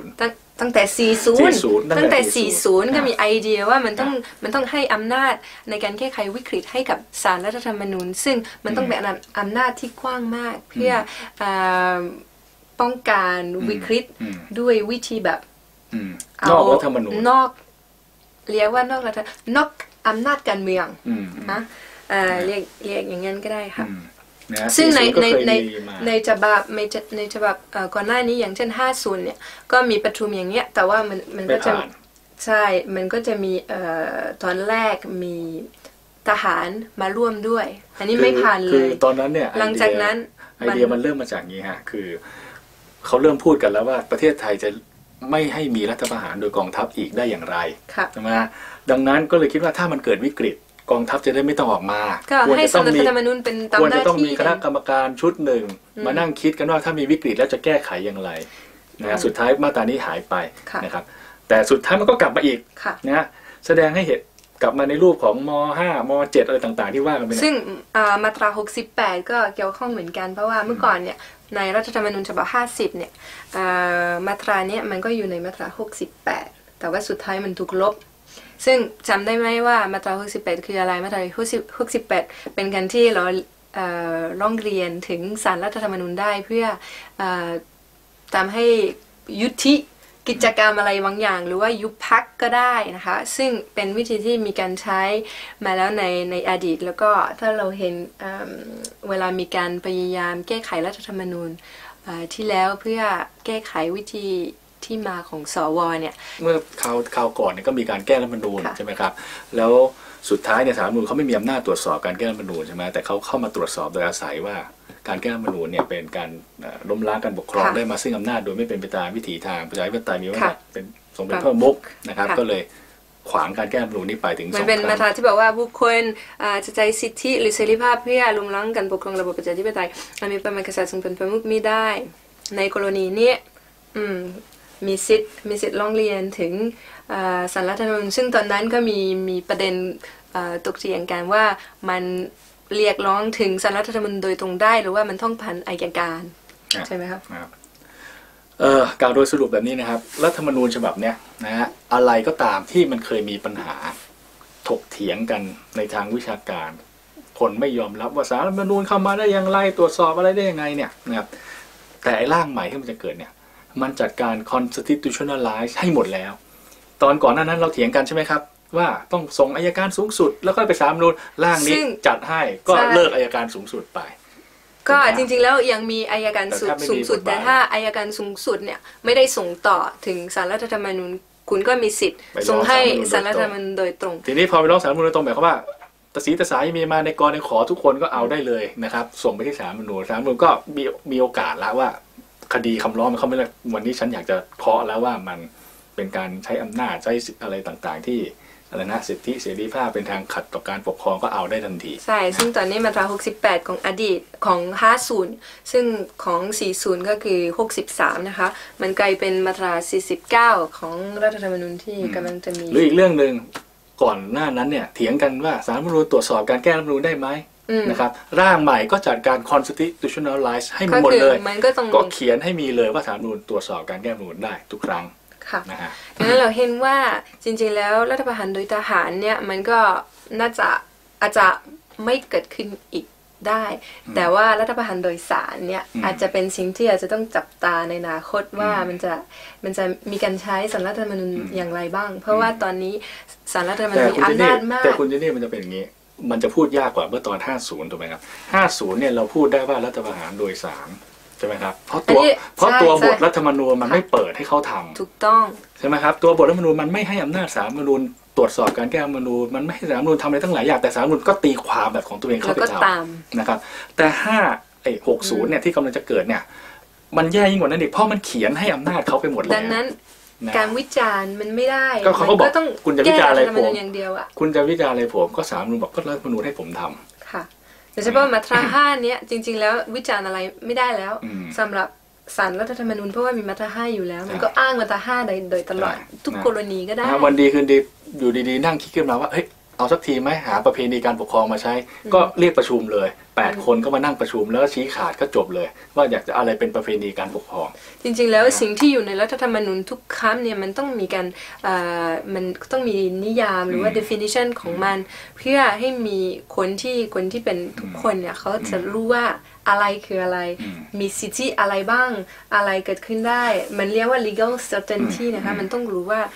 50 ตั้งแต่40ตั้งแต่40ก็มีไอเดียว่ามันต้องให้อำนาจในการแก้ไขวิกฤตให้กับศาลรัฐธรรมนูญซึ่งมันต้องเป็นอำนาจที่กว้างมากเพื่อป้องกันวิกฤตด้วยวิธีแบบนอกรัฐธรรมนูญเรียกว่านอกอำนาจการเมืองนะเรียกอย่างนั้นก็ได้ค่ะนะซึ่งใน 40ก็ในเคยในมีมาในฉบับในฉบับก่อนหน้านี้อย่างเช่น50เนี่ยก็มีประชุมอย่างเงี้ยแต่ว่ามันก็จะไม่ผ่านใช่มันก็จะมีตอนแรกมีทหารมาร่วมด้วย อันนี้ไม่ผ่านเลคือย ตอนนั้นเนี่ยหลังจากนั้นไอเดียมันเริ่มมาจากนี้ฮะคือเขาเริ่มพูดกันแล้วว่าประเทศไทยจะไม่ให้มีรัฐประหารโดยกองทัพอีกได้อย่างไรค่ะใช่ไหมดังนั้นก็เลยคิดว่าถ้ามันเกิดวิกฤตกองทัพจะได้ไม่ต้องออกมาก็ให้สารรัฐธรรมนูญเป็นตามควรหจะน้าต้องที่มีคณะกรรมการชุดหนึ่งมานั่งคิดกันว่าถ้ามีวิกฤตแล้วจะแก้ไขอย่างไรนะสุดท้ายมาตรานี้หายไปนะครับแต่สุดท้ายมันก็กลับมาอีกค่ะนะแสดงให้เห็นกลับมาในรูปของม.5 ม.7 อะไรต่างๆที่ว่ากันไปเนี่ยซึ่งมาตรา68ก็เกี่ยวข้องเหมือนกันเพราะว่าเมื่อก่อนเนี่ยในรัฐธรรมนูญฉบับ50เนี่ยมาตราเนี้ยมันก็อยู่ในมาตรา68แต่ว่าสุดท้ายมันถูกลบซึ่งจำได้ไหมว่ามาตรา68คืออะไรมาตรา68เป็นการที่เราร้องเรียนถึงศาลรัฐธรรมนูญได้เพื่อทำให้ยุติกิจกรรมอะไรบางอย่างหรือว่ายุบพรรคก็ได้นะคะซึ่งเป็นวิธีที่มีการใช้มาแล้วในอดีตแล้วก็ถ้าเราเห็นเวลามีการพยายามแก้ไขรัฐธรรมนูญที่แล้วเพื่อแก้ไขวิธีที่มาของสวเนี่ยเมื่อคราวก่อนเนี่ยก็มีการแก้รัฐธรรมนูญใช่ไหมครับแล้วสุดท้ายเนี่ยศาลรัฐธรรมนูญเขาไม่มีอำนาจตรวจสอบการแก้รัฐธรรมนูญใช่ไหมแต่เขาเข้ามาตรวจสอบโดยอาศัยว่าการแก้รัฐธรรมนูญเนี่ยเป็นการล้มล้างการปกครองได้มาซึ่งอำนาจโดยไม่เป็นไปตามวิถีทางประชาธิปไตยมีว่าเป็นทรงเป็นพระมุขนะครับก็เลยขวางการแก้รัฐธรรมนูญนี้ไปถึง2 ครั้งมันเป็นมาตราที่บอกว่าบุคคลจะใช้สิทธิหรือเสรีภาพเพื่อล้มล้างการปกครองระบบประชาธิปไตยมีพระมหากษัตริย์ทรงเป็นประมุขมิได้ในกรณีนี้มีสิทธิ์ร้องเรียนถึงศาลรัฐธรรมนูญซึ่งตอนนั้นก็มีประเด็นตกเถียงกันว่ามันเรียกร้องถึงศาลรัฐธรรมนูญโดยตรงได้หรือว่ามันต้องผ่านอัยการใช่ไหมครับกล่าวโดยสรุปแบบนี้นะครับรัฐธรรมนูญฉบับเนี้ยนะฮะอะไรก็ตามที่มันเคยมีปัญหาถกเถียงกันในทางวิชาการคนไม่ยอมรับว่าศาลรัฐธรรมนูญเข้ามาได้อย่างไรตรวจสอบอะไรได้ยังไงเนี่ยนะครับแต่ไอ้ร่างใหม่ที่มันจะเกิดเนี่ยมันจัดการ constitutionalize ให้หมดแล้วตอนก่อนหน้านั้นเราเถียงกันใช่ไหมครับว่าต้องส่งอัยการสูงสุดแล้วก็ไปศาลรัฐธรรมนูญร่างนี้จัดให้ก็เลิกอัยการสูงสุดไปก็จริงๆแล้วยังมีอัยการสูงสุดแต่ถ้าอัยการสูงสุดเนี่ยไม่ได้ส่งต่อถึงศาลรัฐธรรมนูญคุณก็มีสิทธิ์ส่งให้ศาลรัฐธรรมนูญโดยตรงทีนี้พอไปร้องศาลรัฐธรรมนูญโดยตรงหมายความว่าตสีตสายมีมาในกรในขอทุกคนก็เอาได้เลยนะครับส่งไปที่ศาลรัฐธรรมนูญศาลรัฐธรรมนูญก็มีโอกาสแล้วว่าคดีคำร้องมันเข้าไม่ได้วันนี้ฉันอยากจะเคาะแล้วว่ามันเป็นการใช้อำนาจใช้อะไรต่างๆที่อะไรนะสิทธิเสรีภาพเป็นทางขัดต่อการปกครองก็เอาได้ทันทีใช่ซึ่งตอนนี้มาตรา68ของอดีตของ50ซึ่งของ40ก็คือ63นะคะมันกลายเป็นมาตรา49ของรัฐธรรมนูญที่กำลังจะมีหรืออีกเรื่องนึงก่อนหน้านั้นเนี่ยเถียงกันว่าศาลรัฐธรรมนูญตรวจสอบการแก้รัฐธรรมนูญได้ไหมนะครับร่างใหม่ก็จัดการ constitutionalize ให้หมดเลยก็เขียนให้มีเลยว่าศาลรัฐธรรมนูญตรวจสอบการแก้รัฐธรรมนูญได้ทุกครั้งค่ะดังนั้นเราเห็นว่าจริงๆแล้วรัฐประหารโดยทหารเนี่ยมันก็น่าจะอาจจะไม่เกิดขึ้นอีกได้แต่ว่ารัฐประหารโดยศาลเนี่ยอาจจะเป็นสิ่งที่อาจจะต้องจับตาในอนาคตว่ามันจะมีการใช้ศาลรัฐธรรมนูญอย่างไรบ้างเพราะว่าตอนนี้ศาลรัฐธรรมนูญมีอำนาจมากแต่คุณเจนี่มันจะเป็นอย่างนี้มันจะพูดยากกว่าเมื่อตอน50ถูกไหมครับ50เนี่ยเราพูดได้ว่ารัฐประหารโดยศาลใช่ไหมครับเพราะตัวบทรัฐธรรมนูญมันไม่เปิดให้เขาทำถูกต้องใช่ไหมครับตัวบทรัฐธรรมนูญมันไม่ให้อำนาจศาลรัฐธรรมนูญตรวจสอบการแก้รัฐธรรมนูญมันไม่ให้ศาลรัฐธรรมนูญทำอะไรตั้งหลายอย่างแต่ศาลรัฐธรรมนูญก็ตีความแบบของตัวเองเข้าไปทำนะครับแต่60เนี่ยที่กำลังจะเกิดเนี่ยมันแย่ยิ่งกว่านั้นอีกเพราะมันเขียนให้อำนาจเขาไปหมดแล้วดังนั้นการวิจารณ์มันไม่ได้ก็เขาก็บอกคุณจะวิจารณ์อะไรผมอย่างเดียวอ่ะคุณจะวิจารณ์อะไรผมก็ศาลรัฐธรรมนูญบอกก็รัฐธรรมนูญให้ผมทำค่ะโดยเฉพาะมาตรา5เนี้ยจริงๆแล้ววิจารณ์อะไรไม่ได้แล้วสำหรับศาลรัฐธรรมนูญเพราะว่ามีมาตรา5อยู่แล้วมันก็อ้างมาตรา5โดยตลอดทุกกรณีก็ได้วันดีคืนดีอยู่ดีๆนั่งคิดขึ้นมาว่าเฮ้ยเอาสักทีไหมหาประเพณีการปกครองมาใช้ก็เรียกประชุมเลย8คนก็มานั่งประชุมแล้วชี้ขาดก็จบเลยว่าอยากจะอะไรเป็นประเพณีการปกครองจริงๆแล้วสิ่งที่อยู่ในรัฐธรรมนูญทุกคำเนี่ยมันต้องมีการมันต้องมีนิยามหรือว่า definition ของมันเพื่อให้มีคนที่เป็นทุกคนเนี่ยเขาจะรู้ว่าอะไรคืออะไรมีสิทธิอะไรบ้างอะไรเกิดขึ้นได้มันเรียกว่า legal certainty นะคะมันต้องรู้ว่า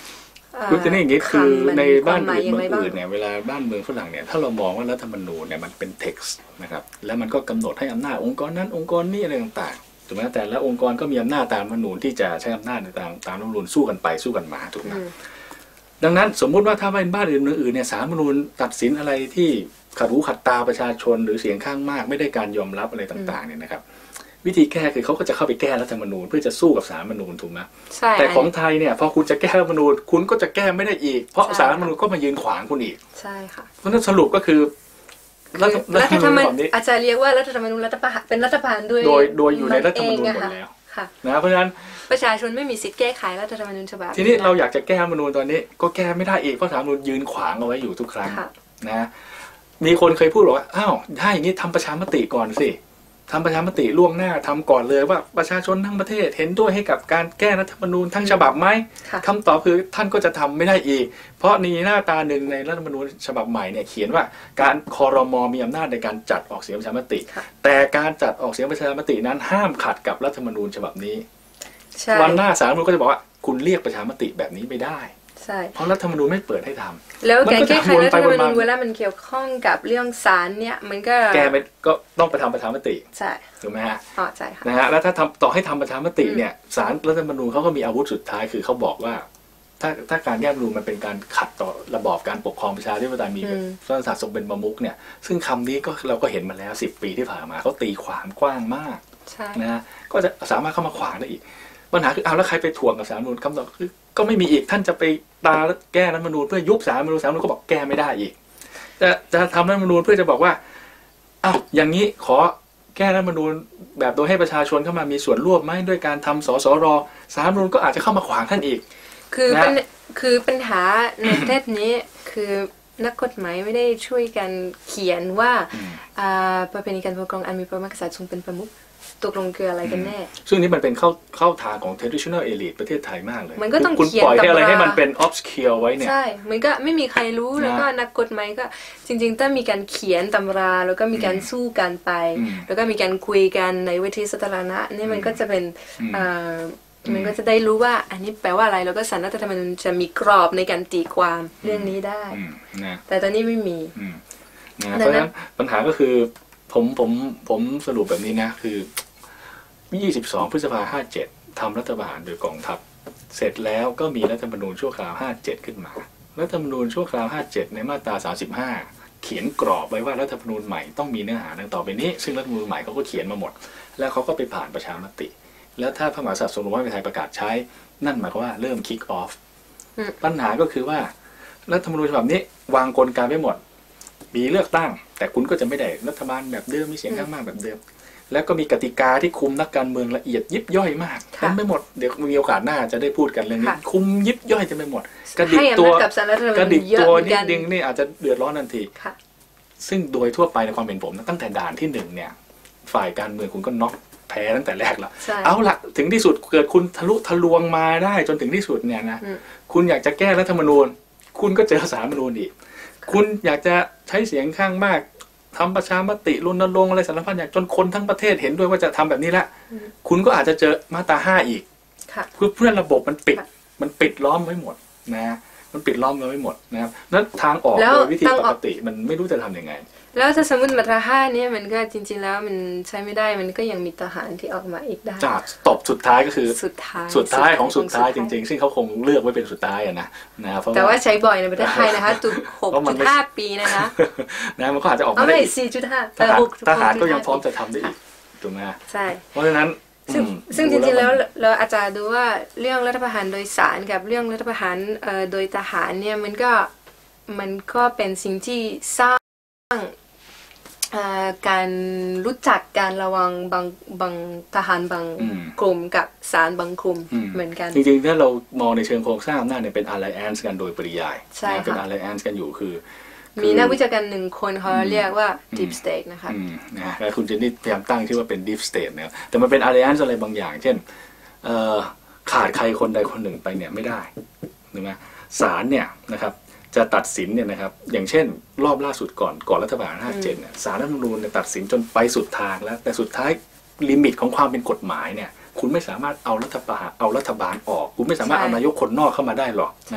คือจะนี่อย่างนี้คือในบ้านอื่นคเมืวามหมายองยังไงบ้างอื่นเนี่ยเวลาบ้านเมืองฝรั่งเนี่ยถ้าเรามองว่ารัฐธรรมนูญเนี่ยมันเป็น text นะครับแล้วมันก็กำหนดให้อำนาจองค์กรนั้นองค์กรนี้อะไรต่างๆถูกไหมแต่ละองค์กรก็มีอำนาจตามรัฐธรรมนูญที่จะใช้อำนาจในตามรัฐธรรมนูญสู้กันไปสู้กันมาถูกไหมดังนั้นสมมุติว่าถ้าเป็นบ้านอื่นเมืองอื่นเนี่ยศาลรัฐธรรมนูญตัดสินอะไรที่ขัดหูขัดตาประชาชนหรือเสียงข้างมากไม่ได้การยอมรับอะไรต่างๆเนี่ยนะครับวิธีแก้คือเขาก็จะเข้าไปแก้รัฐธรรมนูญเพื่อจะสู้กับศาลรัฐธรรมนูญถูกไหมใช่แต่ของไทยเนี่ยพอคุณจะแก้รัฐธรรมนูญคุณก็จะแก้ไม่ได้อีกเพราะศาลรัฐธรรมนูญก็มายืนขวางคุณอีกใช่ค่ะเพราะฉะนั้นสรุปก็คือรัฐธรรมนูญอาจจะเรียกว่ารัฐธรรมนูญรัฐประหารเป็นรัฐประหารโดยอยู่ในรัฐธรรมนูญหมดแล้วนะเพราะฉะนั้นประชาชนไม่มีสิทธิ์แก้ไขรัฐธรรมนูญฉบับทีนี้เราอยากจะแก้รัฐธรรมนูญตอนนี้ก็แก้ไม่ได้อีกเพราะศาลรัฐธรรมนูญยืนขวางเอาไว้อยู่ทุกครั้งนะมีคนเคยพูดว่าอ้าวถ้าอย่างนี้ทำประชามติก่อนสิทำประชามติล่วงหน้าทำก่อนเลยว่าประชาชนทั้งประเทศเห็นด้วยให้กับการแก้รัฐธรรมนูญทั้งฉบับไหมคำตอบคือท่านก็จะทำไม่ได้อีกเพราะในหน้าตาหนึ่งในรัฐธรรมนูญฉบับใหม่เนี่ยเขียนว่าการครม.มีอำนาจในการจัดออกเสียงประชามติแต่การจัดออกเสียงประชามตินั้นห้ามขัดกับรัฐธรรมนูญฉบับนี้วันหน้าศาลรัฐธรรมนูญก็จะบอกว่าคุณเรียกประชามติแบบนี้ไม่ได้เพราะรัฐธรรมนูญไม่เปิดให้ทำแล้วการแก้ไขรัฐธรรมนูญเวลามันเกี่ยวข้องกับเรื่องศาลเนี่ยมันก็แก้ไม่ก็ต้องไปทำประชามติใช่ถูกไหมฮะใช่ค่ะนะฮะแล้วถ้าทำต่อให้ทำประชามติเนี่ยศาลรัฐธรรมนูญเขาก็มีอาวุธสุดท้ายคือเขาบอกว่าถ้าการแก้รัฐธรรมนูญมันเป็นการขัดต่อระบอบการปกครองประชาธิปไตยมีพระมหากษัตริย์ทรงเป็นประมุขเนี่ยซึ่งคำนี้ก็เราก็เห็นมาแล้ว10 ปีที่ผ่านมาเขาตีความกว้างมากนะฮะก็จะสามารถเข้ามาขวางได้อีกปัญหาคือเอาแล้วใครไปถ่วงกับศาลรัฐธรรมนูญคำตอบคือก็ไม่มีอีกท่านจะไปตาแก้รัฐธรรมนูญเพื่อยุบศาลรัฐธรรมนูญศาลรัฐธรรมนูญก็บอกแก้ไม่ได้อีกจะทำรัฐธรรมนูญเพื่อจะบอกว่าอ้าวอย่างนี้ขอแก้รัฐธรรมนูญแบบโดยให้ประชาชนเข้ามามีส่วนร่วมไหมด้วยการทำสสรศาลรัฐธรรมนูญก็อาจจะเข้ามาขวางท่านอีกคือปัญหาในประเทศนี้คือนักกฎหมายไม่ได้ช่วยกันเขียนว่าประเพณีการปกครองอันมีพระมหากษัตริย์ทรงเป็นประมุขตกลงคืออะไรกันแน่ซึ่งนี้มันเป็นเข้าทางของ traditional elite ประเทศไทยมากเลยมันก็ต้องคุณปล่อยให้อะไรให้มันเป็น obscure ไว้เนี่ยใช่มันก็ไม่มีใครรู้แล้วก็นักกฎหมายก็จริงๆถ้ามีการเขียนตำราแล้วก็มีการสู้กันไปแล้วก็มีการคุยกันในเวทีสาธารณะนี่มันก็จะเป็นมันก็จะได้รู้ว่าอันนี้แปลว่าอะไรแล้วก็ศาลรัฐธรรมนูญจะมีกรอบในการตีความเรื่องนี้ได้แต่ตอนนี้ไม่มีเพราะฉะนั้นปัญหาก็คือผมสรุปแบบนี้นะคือ22 พฤษภาคม 57ทำรัฐประหารโดยกองทัพเสร็จแล้วก็มีรัฐธรรมนูญชั่วคราว57ขึ้นมารัฐธรรมนูญชั่วคราว57ในมาตรา35เขียนกรอบไว้ว่ารัฐธรรมนูญใหม่ต้องมีเนื้อหาดังต่อไปนี้ซึ่งรัฐธรรมนูญใหม่เขาก็เขียนมาหมดแล้วเขาก็ไปผ่านประชามติแล้วถ้าพระมหากษัตริย์ทรงรู้ว่าประเทศไทยประกาศใช้นั่นหมายความว่าเริ่ม kick off ปัญหาก็คือว่ารัฐธรรมนูญฉบับนี้วางกลไกไว้หมดมีเลือกตั้งแต่คุณก็จะไม่ได้รัฐบาลแบบเดิมมีเสียงข้างมากแบบเดิมแล้วก็มีกติกาที่คุมนักการเมืองละเอียดยิบย่อยมากเต็มไปหมดเดี๋ยวมีโอกาสหน้าจะได้พูดกันเรื่องนี้คุมยิบย่อยเต็มไปหมดกระดิกตัวนิดนึงนี่อาจจะเดือดร้อนทันทีซึ่งโดยทั่วไปในความเห็นผมตั้งแต่ด่านที่1เนี่ยฝ่ายการเมืองคุณก็น็อกแพ้ตั้งแต่แรกแล้วเอาละถึงที่สุดเกิดคุณทะลุทะลวงมาได้จนถึงที่สุดเนี่ยนะคุณอยากจะแก้รัฐธรรมนูญคุณก็เจอศาลรัฐธรรมนูญอีกคุณอยากจะใช้เสียงข้างมากทำประชามติรณรงค์อะไรสารพัดอย่างจนคนทั้งประเทศเห็นด้วยว่าจะทำแบบนี้ละคุณก็อาจจะเจอมาตรา5อีกเพื่อระบบมันปิดล้อมไว้หมดนะมันปิดล้อมไว้หมดนะครับนั้นทางออกโดยวิธีปกติมันไม่รู้จะทำยังไงแล้วถ้าสมมติมาตรา5เนี่ยมันก็จริงๆแล้วมันใช้ไม่ได้มันก็ยังมีทหารที่ออกมาอีกได้จากตบสุดท้ายก็คือสุดท้ายของสุดท้ายจริงๆซึ่งเขาคงเลือกไว้เป็นสุดท้ายนะแต่ว่าใช้บ่อยในประเทศไทยนะคะตุก 6.5 ปีนะคะนะมันก็อาจจะออกมาได้ 4.5 แต่ทหารก็ยังพร้อมจะทำได้อีกถูกไหมใช่เพราะฉะนั้นซึ่งจริงๆแล้วเราอาจจะดูว่าเรื่องรัฐประหารโดยศาลกับเรื่องรัฐประหารโดยทหารเนี่ยมันก็เป็นสิ่งที่สร้างการรู้จักการระวังบางทหารบางกลุ่มกับศาลบางกลุ่มเหมือนกันจริงๆถ้าเรามองในเชิงโครงสร้างอำนาจเนี่ยเป็น alliance กันโดยปริยายเป็น alliance กันอยู่คือมีนักวิจารณ์1 คนเขาเรียกว่า deep state นะคะแล้วคุณเจนนี่พยายามตั้งชื่อว่าเป็น deep state นะครับแต่มันเป็น alliance อะไรบางอย่างเช่นขาดใครคนใดคนหนึ่งไปเนี่ยไม่ได้ถูกไหมศาลเนี่ยนะครับจะตัดสินเนี่ยนะครับอย่างเช่นรอบล่าสุดก่อนรัฐประหาร57เนี่ยศาลรัฐธรรมนูญตัดสินจนไปสุดทางแล้วแต่สุดท้ายลิมิตของความเป็นกฎหมายเนี่ยคุณไม่สามารถเอารัฐบาลออกคุณไม่สามารถเอานายกคนนอกเข้ามาได้หรอกนะ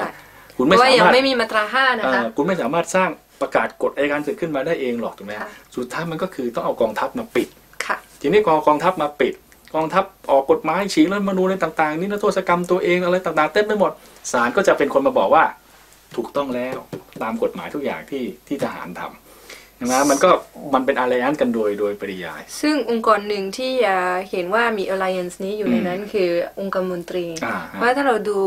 คุณเพไม่ราะว่าสายังมารถไม่มีมาตรา5นะคะคุณไม่สามารถสร้างประกาศกฎอัยการศึกขึ้นมาได้เองหรอกถูกไหมค่ะสุดท้ายมันก็คือต้องเอากองทัพมาปิดค่ะทีนี้กองทัพมาปิดกองทัพออกกฎหมายฉีกรัฐธรรมนูญอะไรต่างๆนี่นิรโทษกรรมตัวเองอะไรต่างๆเต็มไปหมดศาลก็จะเป็นคนมาบอกว่าถูกต้องแล้วตามกฎหมายทุกอย่างที่ทหารทำนะมันเป็นอะไรอันกันโดยปริยายซึ่งองค์กรหนึ่งที่เห็นว่ามี alliance นี้อยู่ในนั้นคือองค์การมนตรีเพราะถ้าเราดู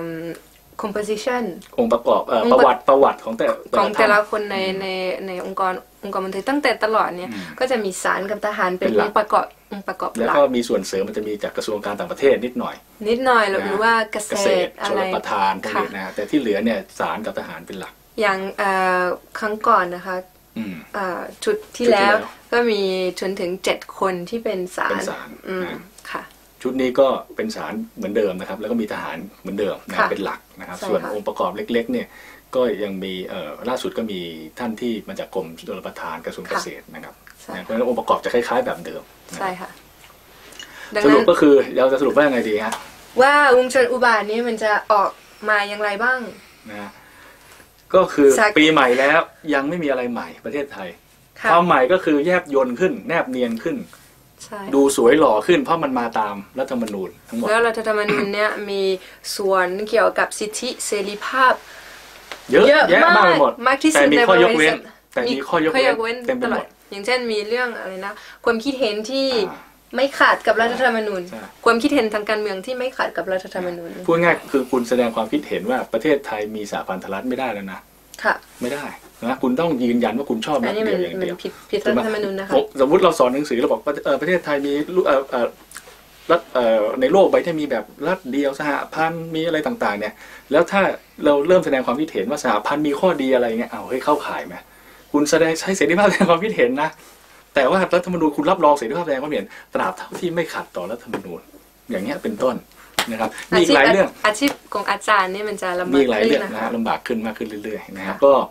composition องค์ประกอบประวัติของแต่ละคนในองค์กรมนตรีตั้งแต่ตลอดเนี่ยก็จะมีศาลกับทหารเป็นองค์ประกอบแล้วก็มีส่วนเสริมมันจะมีจากกระทรวงการต่างประเทศนิดหน่อยหรือว่าเกษตรอะไรชลประทานพวกนี้นะแต่ที่เหลือเนี่ยศาลกับทหารเป็นหลักอย่างครั้งก่อนนะคะชุดที่แล้วก็มีจนถึง7 คนที่เป็นศาลค่ะชุดนี้ก็เป็นศาลเหมือนเดิมนะครับแล้วก็มีทหารเหมือนเดิมนะเป็นหลักนะครับส่วนองค์ประกอบเล็กๆเนี่ยก็ยังมีล่าสุดก็มีท่านที่มาจากกรมชลประทานกระทรวงเกษตรนะครับเพราะฉะนั้นองค์ประกอบจะคล้ายๆแบบเดิมใช่ค่ะสรุปก็คือเราจะสรุปว่ายังไงดีฮะว่าวงจรอุบาทนี้มันจะออกมาอย่างไรบ้างนะก็คือปีใหม่แล้วยังไม่มีอะไรใหม่ประเทศไทยความใหม่ก็คือแยบยลขึ้นแนบเนียนขึ้นดูสวยหล่อขึ้นเพราะมันมาตามรัฐธรรมนูญทั้งหมดแล้วรัฐธรรมนูญเนี่ยมีส่วนเกี่ยวกับสิทธิเสรีภาพเยอะแยะมากหมดมากที่สุดในบริษัทแต่มีข้อยกเว้นตลอดอย่างเช่นมีเรื่องอะไรนะความคิดเห็นที่ไม่ขัดกับรัฐธรรมนูญความคิดเห็นทางการเมืองที่ไม่ขัดกับรัฐธรรมนูญพูดง่ายคือคุณแสดงความคิดเห็นว่าประเทศไทยมีสหพันธรัฐไม่ได้แล้วนะค่ะไม่ได้นะคุณต้องยืนยันว่าคุณชอบรัฐเดียวอย่างเดียวผิดรัฐธรรมนูญนะคะสมมติเราสอนหนังสือเราบอกประเทศไทยมีรัฐในโลกใบที่มีแบบรัฐเดียวสหพันธ์มีอะไรต่างๆเนี่ยแล้วถ้าเราเริ่มแสดงความคิดเห็นว่าสหพันธ์มีข้อดีอะไรเงี้ยเฮ้ยเข้าข่ายไหมคุณแสดงใช้เสรีภาพแสดงความคิดเห็นนะแต่ว่ารัฐธรรมนูญคุณรับรองเสรีภาพแสดงความเห็นตราบเท่าที่ไม่ขัดต่อรัฐธรรมนูญอย่างเงี้ยเป็นต้นนะครับมีหลายเรื่องอาชีพของอาจารย์นี่มันจะลำบากมีหลายเรื่องนะฮะลำบากขึ้นมากขึ้นเรื่อยๆนะครับก็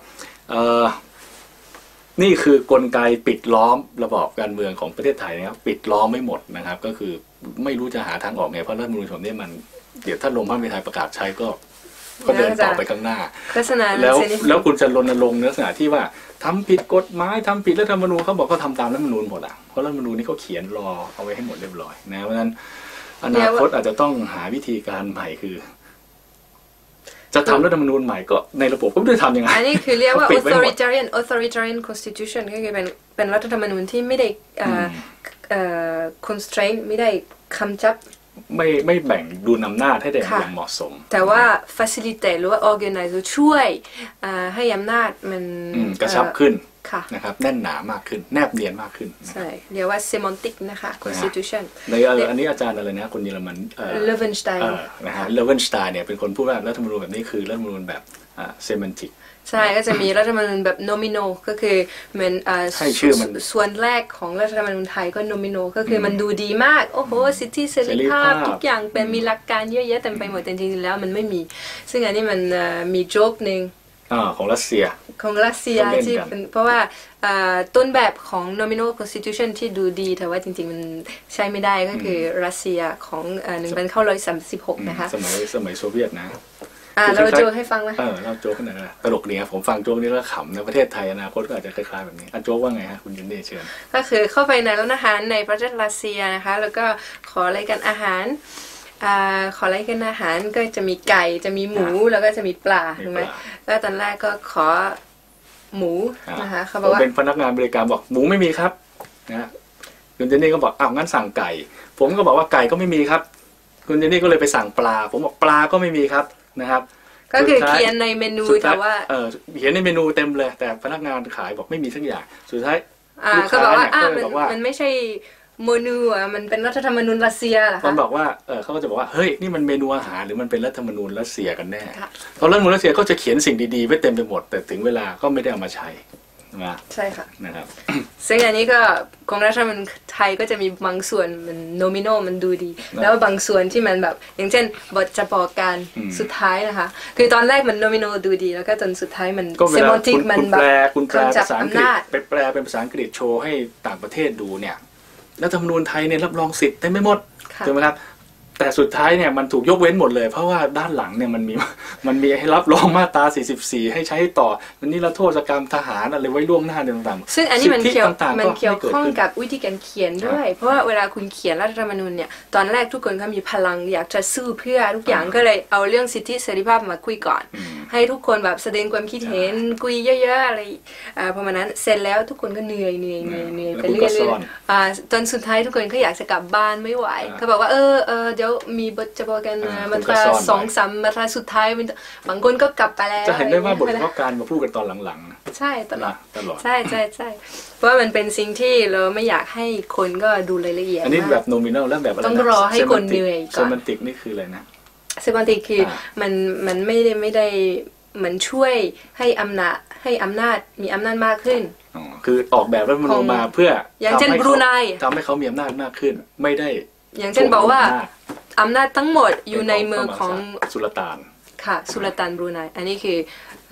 นี่คือกลไกปิดล้อมระบอบการเมืองของประเทศไทยนะครับปิดล้อมไม่หมดนะครับก็คือไม่รู้จะหาทางออกไงเพราะรัฐธรรมนูญฉบับนี้มันเดี๋ยวถ้าลงพระมหาไทยประกาศใช้ก็เดินต่อไปข้างหน้าแล้วคุณจะรณรงค์ในลักษณะที่ว่าทำผิดกฎหมายทำผิดรัฐธรรมนูญเขาบอกเขาทำตามรัฐธรรมนูญหมดอ่ะเพราะรัฐธรรมนูญนี่เขาเขียนรอเอาไว้ให้หมดเรียบร้อยนะเพราะฉะนั้นอนาคตอาจจะต้องหาวิธีการใหม่คือจะทำรัฐธรรมนูญใหม่ก็ในระบบก็ไม่ได้ทำยังไงอันนี้คือเรียกว่า authoritarian constitution ก็คือเป็นรัฐธรรมนูญที่ไม่ได้constraint ไม่ได้คำจับไม่แบ่งดุลอำนาจให้ได้อย่างเหมาะสมแต่ว่า facilitate หรือว่า organize ช่วยให้อำนาจมันกระชับขึ้นนะครับแน่นหนามากขึ้นแนบเนียนมากขึ้นใช่เรียกว่า semantic นะคะ constitution ในอันนี้อาจารย์อะไรนะคนเยอรมัน Levenstein นะฮะ Levenstein เนี่ยเป็นคนพูดว่ารัฐธรรมนูญแบบนี้คือรัฐธรรมนูญแบบ semantic ใช่ก็จะมีรัฐธรรมนูญแบบ nominal ก็คือเหมือนส่วนแรกของรัฐธรรมนูญไทยก็ nominal ก็คือมันดูดีมากโอ้โหสิทธิเสรีภาพทุกอย่างเป็นมีหลักการเยอะแยะเต็มไปหมดแต่จริงๆแล้วมันไม่มีซึ่งอันนี้มันมีโจ๊กนึงของรัสเซียที่เป็นเพราะว่าต้นแบบของ nominal constitution ที่ดูดีแต่ว่าจริงๆมันใช้ไม่ได้ก็คือรัสเซียของ1936นะคะสมัยโซเวียตนะเราโจกให้ฟังไหมเราโจกขนาดนั้นตลกดีครับผมฟังโจกนี่แล้วขำในประเทศไทยอนาคตก็อาจจะคล้ายๆแบบนี้โจกว่าไงฮะคุณยุนเดชเชิญก็คือเข้าไปในร้านอาหารในประเทศรัสเซียนะคะแล้วก็ขอรายการอาหารก็จะมีไก่จะมีหมูแล้วก็จะมีปลาถูกไหมก็ตอนแรกก็ขอหมูนะคะเขาบอกว่าเป็นพนักงานบริการบอกหมูไม่มีครับนะคุณเจนนี่ก็บอกงั้นสั่งไก่ผมก็บอกว่าไก่ก็ไม่มีครับคุณเจนนี่ก็เลยไปสั่งปลาผมบอกปลาก็ไม่มีครับนะครับก็คือเขียนในเมนูแต่ว่าเขียนในเมนูเต็มเลยแต่พนักงานขายบอกไม่มีสักอย่างสุดท้ายเขาบอกว่ามันไม่ใช่เมนูมันเป็นรัฐธรรมนูญรัสเซียเหรอคะมันบอกว่าเขาก็จะบอกว่าเฮ้ยนี่มันเมนูอาหารหรือมันเป็นรัฐธรรมนูญรัสเซียกันแน่เพราะรัฐธรรมนูญรัสเซียก็จะเขียนสิ่งดีๆไว้เต็มไปหมดแต่ถึงเวลาก็ไม่ได้เอามาใช้นะใช่ค่ะนะครับซึ่งอันนี้ก็ของรัฐธรรมนูญไทยก็จะมีบางส่วนมันโนมิโนมันดูดีแล้วบางส่วนที่มันแบบอย่างเช่นบทจะบอกการสุดท้ายนะคะคือตอนแรกมันโนมิโนดูดีแล้วก็จนสุดท้ายมันเซมอนติกมันแบบคุณแปลภาษาอังกฤษไปแปลเป็นภาษาอังกฤษโชว์ให้ต่างประเทศดูเนี่ยรัฐธรรมนูญไทยเนี่ยรับรองสิทธิ์ได้ไม่หมดถูกไหมครับแต่สุดท้ายเนี่ยมันถูกยกเว้นหมดเลยเพราะว่าด้านหลังเนี่ยมันมีให้รับรองมาตรา44ให้ใช้ต่อมันนี่ละโทษกรรมทหารอะไรไว้ล่วงหน้าต่างๆซึ่งอันนี้มันเกี่ยวข้องกับกับวิธีการเขียนด้วยเพราะว่าเวลาคุณเขียนรัฐธรรมนูญเนี่ยตอนแรกทุกคนก็มีพลังอยากจะสู้เพื่อทุกอย่างก็เลยเอาเรื่องสิทธิเสรีภาพมาคุยก่อนให้ทุกคนแบบแสดงความคิดเห็นคุยเยอะๆอะไรประมาณนั้นเสร็จแล้วทุกคนก็เหนื่อยไปเรื่อยๆจนสุดท้ายทุกคนก็อยากจะกลับบ้านไม่ไหวเขาบอกว่าเดี๋ยวมีบทจะบอกกันมันตรา2-3มาตราสุดท้ายบางคนก็กลับไปแล้วจะเห็นได้ว่าบทเฉพาะการมาพูดกันตอนหลังๆใช่ตลอดใช่เพราะมันเป็นสิ่งที่เราไม่อยากให้คนก็ดูรายละเอียดอันนี้แบบ nominal แล้วแบบอะไรต้องรอให้คนเหนื่อยก่อน semantic นี่คืออะไรนะ semantic คือมันไม่ได้มันช่วยให้อำนาจมีอำนาจมากขึ้นคือออกแบบรัฐธรรมนูญมาเพื่ออย่างเช่นบรูไนทำให้เขามีอำนาจมากขึ้นไม่ได้อย่างเช่นบอกว่าอำนาจทั้งหมดอยู่ในมือของสุลต่านค่ะสุลต่านบรูไนอันนี้คือ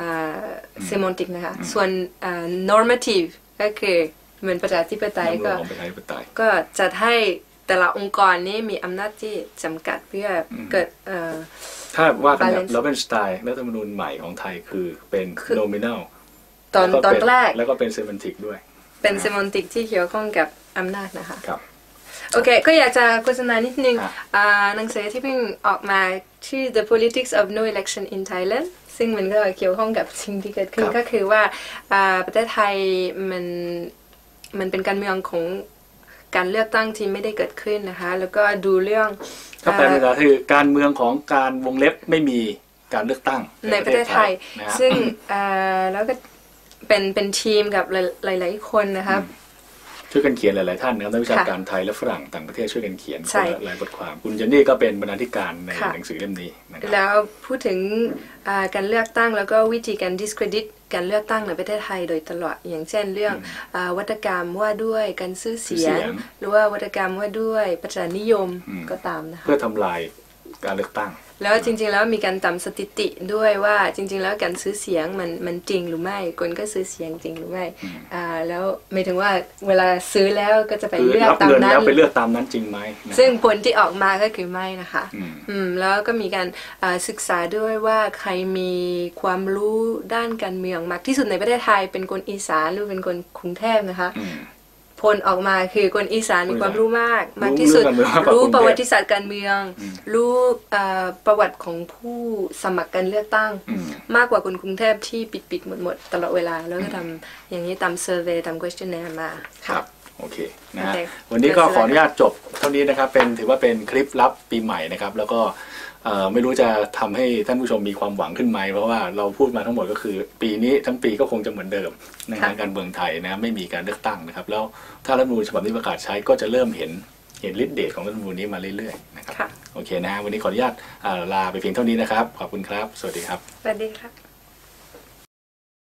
semantic นะคะส่วน normative ก็คือเหมือนประชาธิปไตยก็จัดให้แต่ละองค์กรนี้มีอำนาจที่จำกัดเพื่อเกิดถ้าว่ากันแบบเราเป็นสไตล์รัฐธรรมนูญใหม่ของไทยคือเป็น nominal ตอนแรกแล้วก็เป็น semantic ด้วยเป็น semantic ที่เกี่ยวข้องกับอำนาจนะคะโอเคก็อยากจะโฆษณานิดนึงหนังสือที่เพิ่งออกมาชื่อ The Politics of No Election in Thailand ซึ่งมันก็เกี่ยวข้องกับสิ่งที่เกิดขึ้นก็คือว่าประเทศไทยมันเป็นการเมืองของการเลือกตั้งที่ไม่ได้เกิดขึ้นนะคะแล้วก็ดูเรื่องถ้าแปลเป็นภาษาคือการเมืองของการวงเล็บไม่มีการเลือกตั้งในประเทศไทยซึ่งแล้วก็เป็นทีมกับหลายๆคนนะครับช่วยกันเขียนหลายๆท่านนะครับนักวิชาการไทยและฝรั่งต่างประเทศช่วยกันเขียนหลายบทความคุณเจนนี่ก็เป็นบรรณาธิการในหนังสือเล่มนี้นะครับแล้วพูดถึงการเลือกตั้งแล้วก็วิธีการ discredit การเลือกตั้งในประเทศไทยโดยตลอดอย่างเช่นเรื่องวัฒกรรมว่าด้วยการซื้อเสียงหรือว่าวัฒกรรมว่าด้วยประชานิยมก็ตามนะคะเพื่อทำลายการเลือกตั้งแล้วจริงๆแล้วมีการทำสถิติด้วยว่าจริงๆแล้วการซื้อเสียงมันจริงหรือไม่คนก็ซื้อเสียงจริงหรือไม่แล้วหมายถึงว่าเวลาซื้อแล้วก็จะไปเลือกตามนั้นแล้วไปเลือกตามนั้นจริงไหมซึ่งผลที่ออกมาก็คือไม่นะคะแล้วก็มีการศึกษาด้วยว่าใครมีความรู้ด้านการเมืองมากที่สุดในประเทศไทยเป็นคนอีสานหรือเป็นคนกรุงเทพนะคะผลออกมาคือคนอีสานมีความรู้มากที่สุดรู้ประวัติศาสตร์การเมืองรู้ประวัติของผู้สมัครการเลือกตั้งมากกว่าคนกรุงเทพที่ปิดหมดตลอดเวลาแล้วก็ทำอย่างนี้ตามเซอร์เวย์ตาม questionnaire มาครับโอเคนะฮะวันนี้ก็ขออนุญาตจบเท่านี้นะครับถือว่าเป็นคลิปลับปีใหม่นะครับแล้วก็ไม่รู้จะทำให้ท่านผู้ชมมีความหวังขึ้นไหมเพราะว่าเราพูดมาทั้งหมดก็คือปีนี้ทั้งปีก็คงจะเหมือนเดิมในการเมืองไทยนะไม่มีการเลือกตั้งนะครับแล้วถ้ารัฐธรรมนูญฉบับนี้ประกาศใช้ก็จะเริ่มเห็นฤทธิ์เดชของรัฐธรรมนูญนี้มาเรื่อยๆนะครับโอเคนะวันนี้ขออนุญาตลาไปเพียงเท่านี้นะครับขอบคุณครับสวัสดีครับสวัสดีครับ